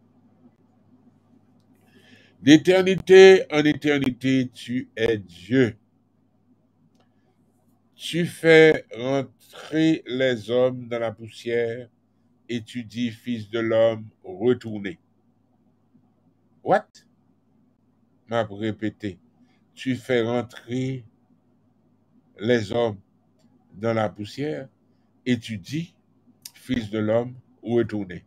D'éternité en éternité, tu es Dieu. Tu fais rentrer les hommes dans la poussière et tu dis, fils de l'homme, retournez. What? M'a répété. Tu fais rentrer les hommes dans la poussière et tu dis, fils de l'homme, retournez.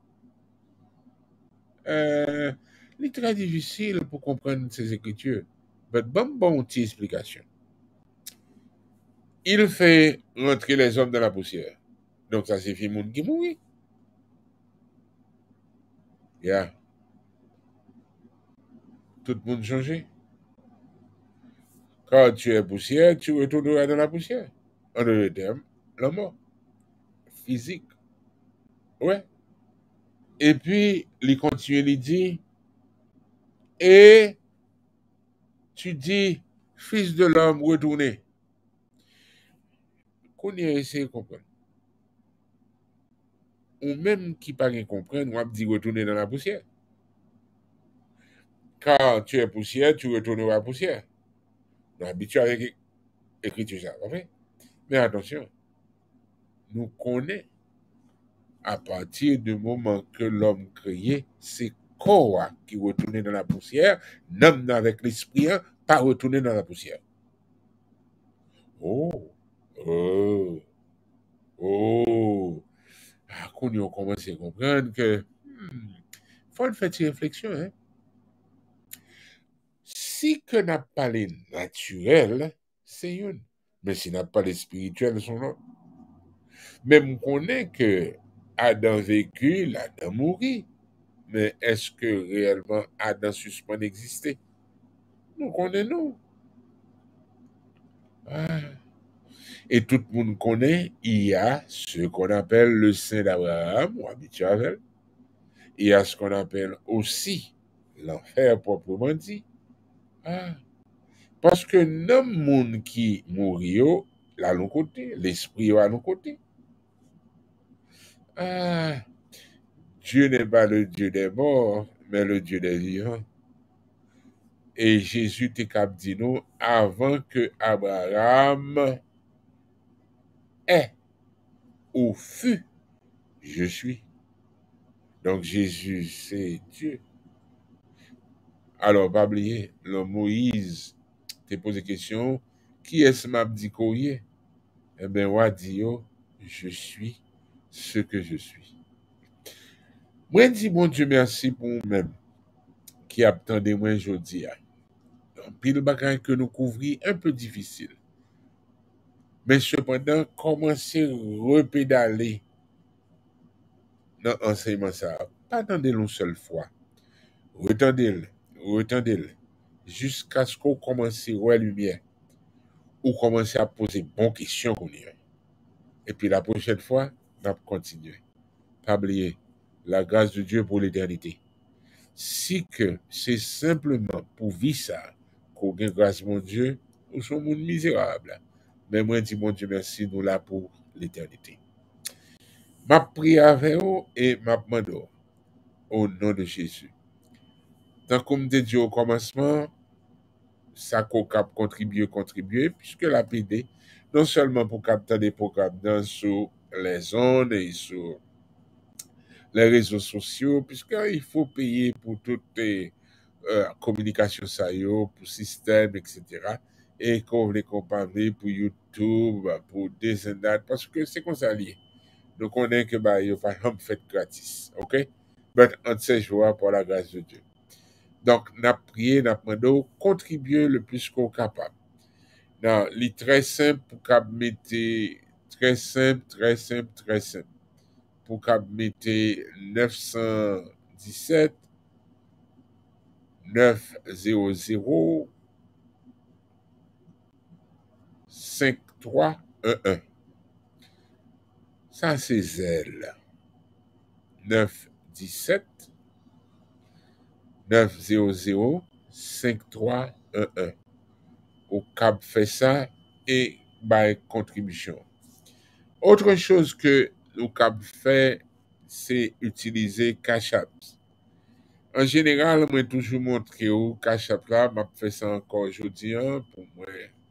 C'est très difficile pour comprendre ces écritures. Mais bon, petite explication. Il fait rentrer les hommes dans la poussière. Donc ça signifie le monde qui mourit. Yeah. Tout le monde changé. Quand tu es poussière, tu retourneras dans la poussière. En d'autres termes, la mort. Physique. Ouais. Et puis, il continue, il dit, et tu dis, fils de l'homme, retournez. Qu'on y a essayé de comprendre. Ou même qui pas rien comprendre, on va dire retourner dans la poussière. Quand tu es poussière, tu retourneras à la poussière. On est habitué avec l'écriture ça, okay? Mais attention, nous connaissons à partir du moment que l'homme créé, c'est corps qui retourne dans la poussière, l'homme avec l'esprit, pas retourner dans la poussière. Oh, oh, oh. Quand on commence à comprendre que faut faire une réflexion. Hein? Si que n'a pas les naturels, c'est une. Mais si n'a pas les spirituels, sont l'autre. Même on connaît que Adam vécu, Adam mourit. Mais est-ce que réellement Adam suspend exister? Nous connaissons. Ah. Et tout le monde connaît, il y a ce qu'on appelle le sein d'Abraham, ou habitué avec. Il y a ce qu'on appelle aussi l'enfer proprement dit. Ah. Parce que non monde qui mourit là l'autre côté, l'esprit à l'autre côté. Ah. Dieu n'est pas le Dieu des morts, mais le Dieu des vivants. Et Jésus te cap dit nous avant que Abraham est ou fut, je suis. Donc Jésus, c'est Dieu. Alors, pas oublier, le Moïse te pose des questions, qui est-ce m'a dit qu'on y est? Eh bien, on dit, je suis ce que je suis. Moi, je dis, bon Dieu, merci pour vous-même qui attendez moi aujourd'hui. Pile bagage que nous couvrir un peu difficile. Mais cependant, commencez à repédaler dans l'enseignement ça. Pas attendez une seule fois. Retendez-le. Jusqu'à ce qu'on commence à voir la lumière. Ou commencer à poser bonnes questions qu'on y a. Et puis la prochaine fois, on va continuer. Pas oublier la grâce de Dieu pour l'éternité. Si que c'est simplement pour vivre ça, qu'on gagne grâce mon Dieu, nous sommes misérables. Mais moi, dis mon Dieu, merci, nous là pour l'éternité. Ma prière avec vous et ma demande au nom de Jésus. Tant comme je dit au commencement, ça qu'on cap contribuer, puisque la PD, non seulement pour capter des programmes sur les ondes et sur les réseaux sociaux, puisqu'il faut payer pour toutes les communications, pour système, etc. Et qu'on veut comparer pour YouTube, pour des dates, parce que c'est comme ça lié. Donc on est que il n'y a pas de fait gratis. OK? Mais on sait jouer pour la grâce de Dieu. Donc, n'a prié, n'a demandé, contribuer le plus qu'on est capable. Non, les très simple pour qu'on mette très simple. Pour qu'on mette 917 900 5311. Ça, c'est zèle. 917 900 5311. Au cap fait ça et by contribution. Autre chose que le cap fait, c'est utiliser Cash App. En général, moi toujours montré au Cash App là, m'a fait ça encore aujourd'hui pour moi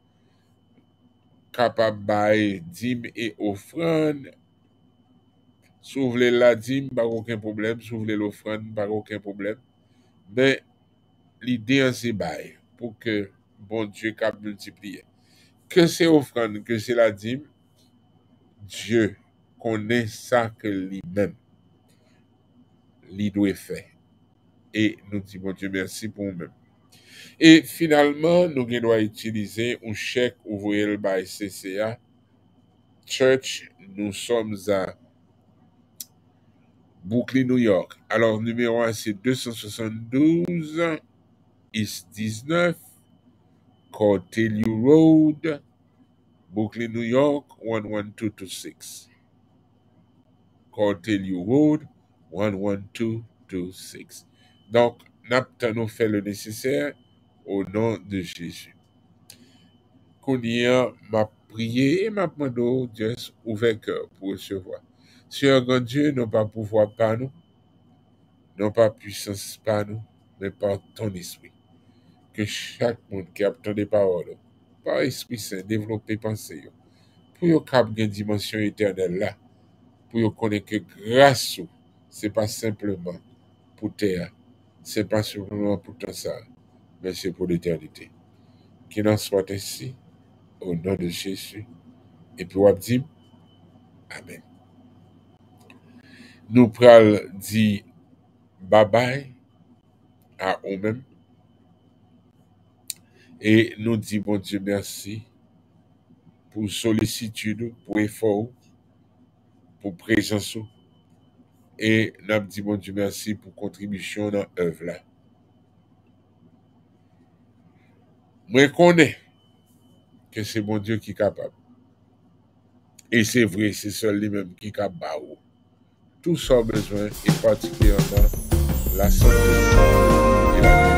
capable de dîme et offrande. Si vous voulez la dîme, pas aucun problème. Si vous voulez l'offrande, pas aucun problème. Mais l'idée c'est bail pour que bon Dieu cap multiplier. Que c'est offrande, que c'est la dîme, Dieu connaît ça que lui-même, lui doit faire. Et nous disons, bon Dieu, merci pour nous-mêmes. Et finalement, nous devons utiliser un chèque ouvrier by CCA Church. Nous sommes à Brooklyn, New York. Alors, numéro 1, c'est 272 East 19 Cortelyou Road, Brooklyn, New York, 11226. Cortelyou Road, 11226. Donc, nous fait le nécessaire au nom de Jésus. Kounia m'a prié et m'a demandé Dieu ouvert cœur pour recevoir. Seigneur grand Dieu, non pas pouvoir par nous, non pas puissance par nous, mais par ton esprit. Que chaque monde qui a entendu des paroles, par Esprit Saint, développer pensée, pour yon cap une dimension éternelle là, pour yon connaître que grâce, c'est pas simplement pour terre, c'est pas simplement pour ton ça, mais c'est pour l'éternité. Qu'il en soit ainsi, au nom de Jésus. Et puis, on dit, Amen. Nous pral dit bye bye à nous-mêmes. Et nous dit, bon Dieu, merci pour sollicitude, pour effort, pour présence. Et nous dit, bon Dieu, merci pour contribution dans l'œuvre là. Moi, je connais que c'est bon Dieu qui est capable. Et c'est vrai, c'est seul lui-même qui est capable. Tout ça besoin, et particulièrement la santé et la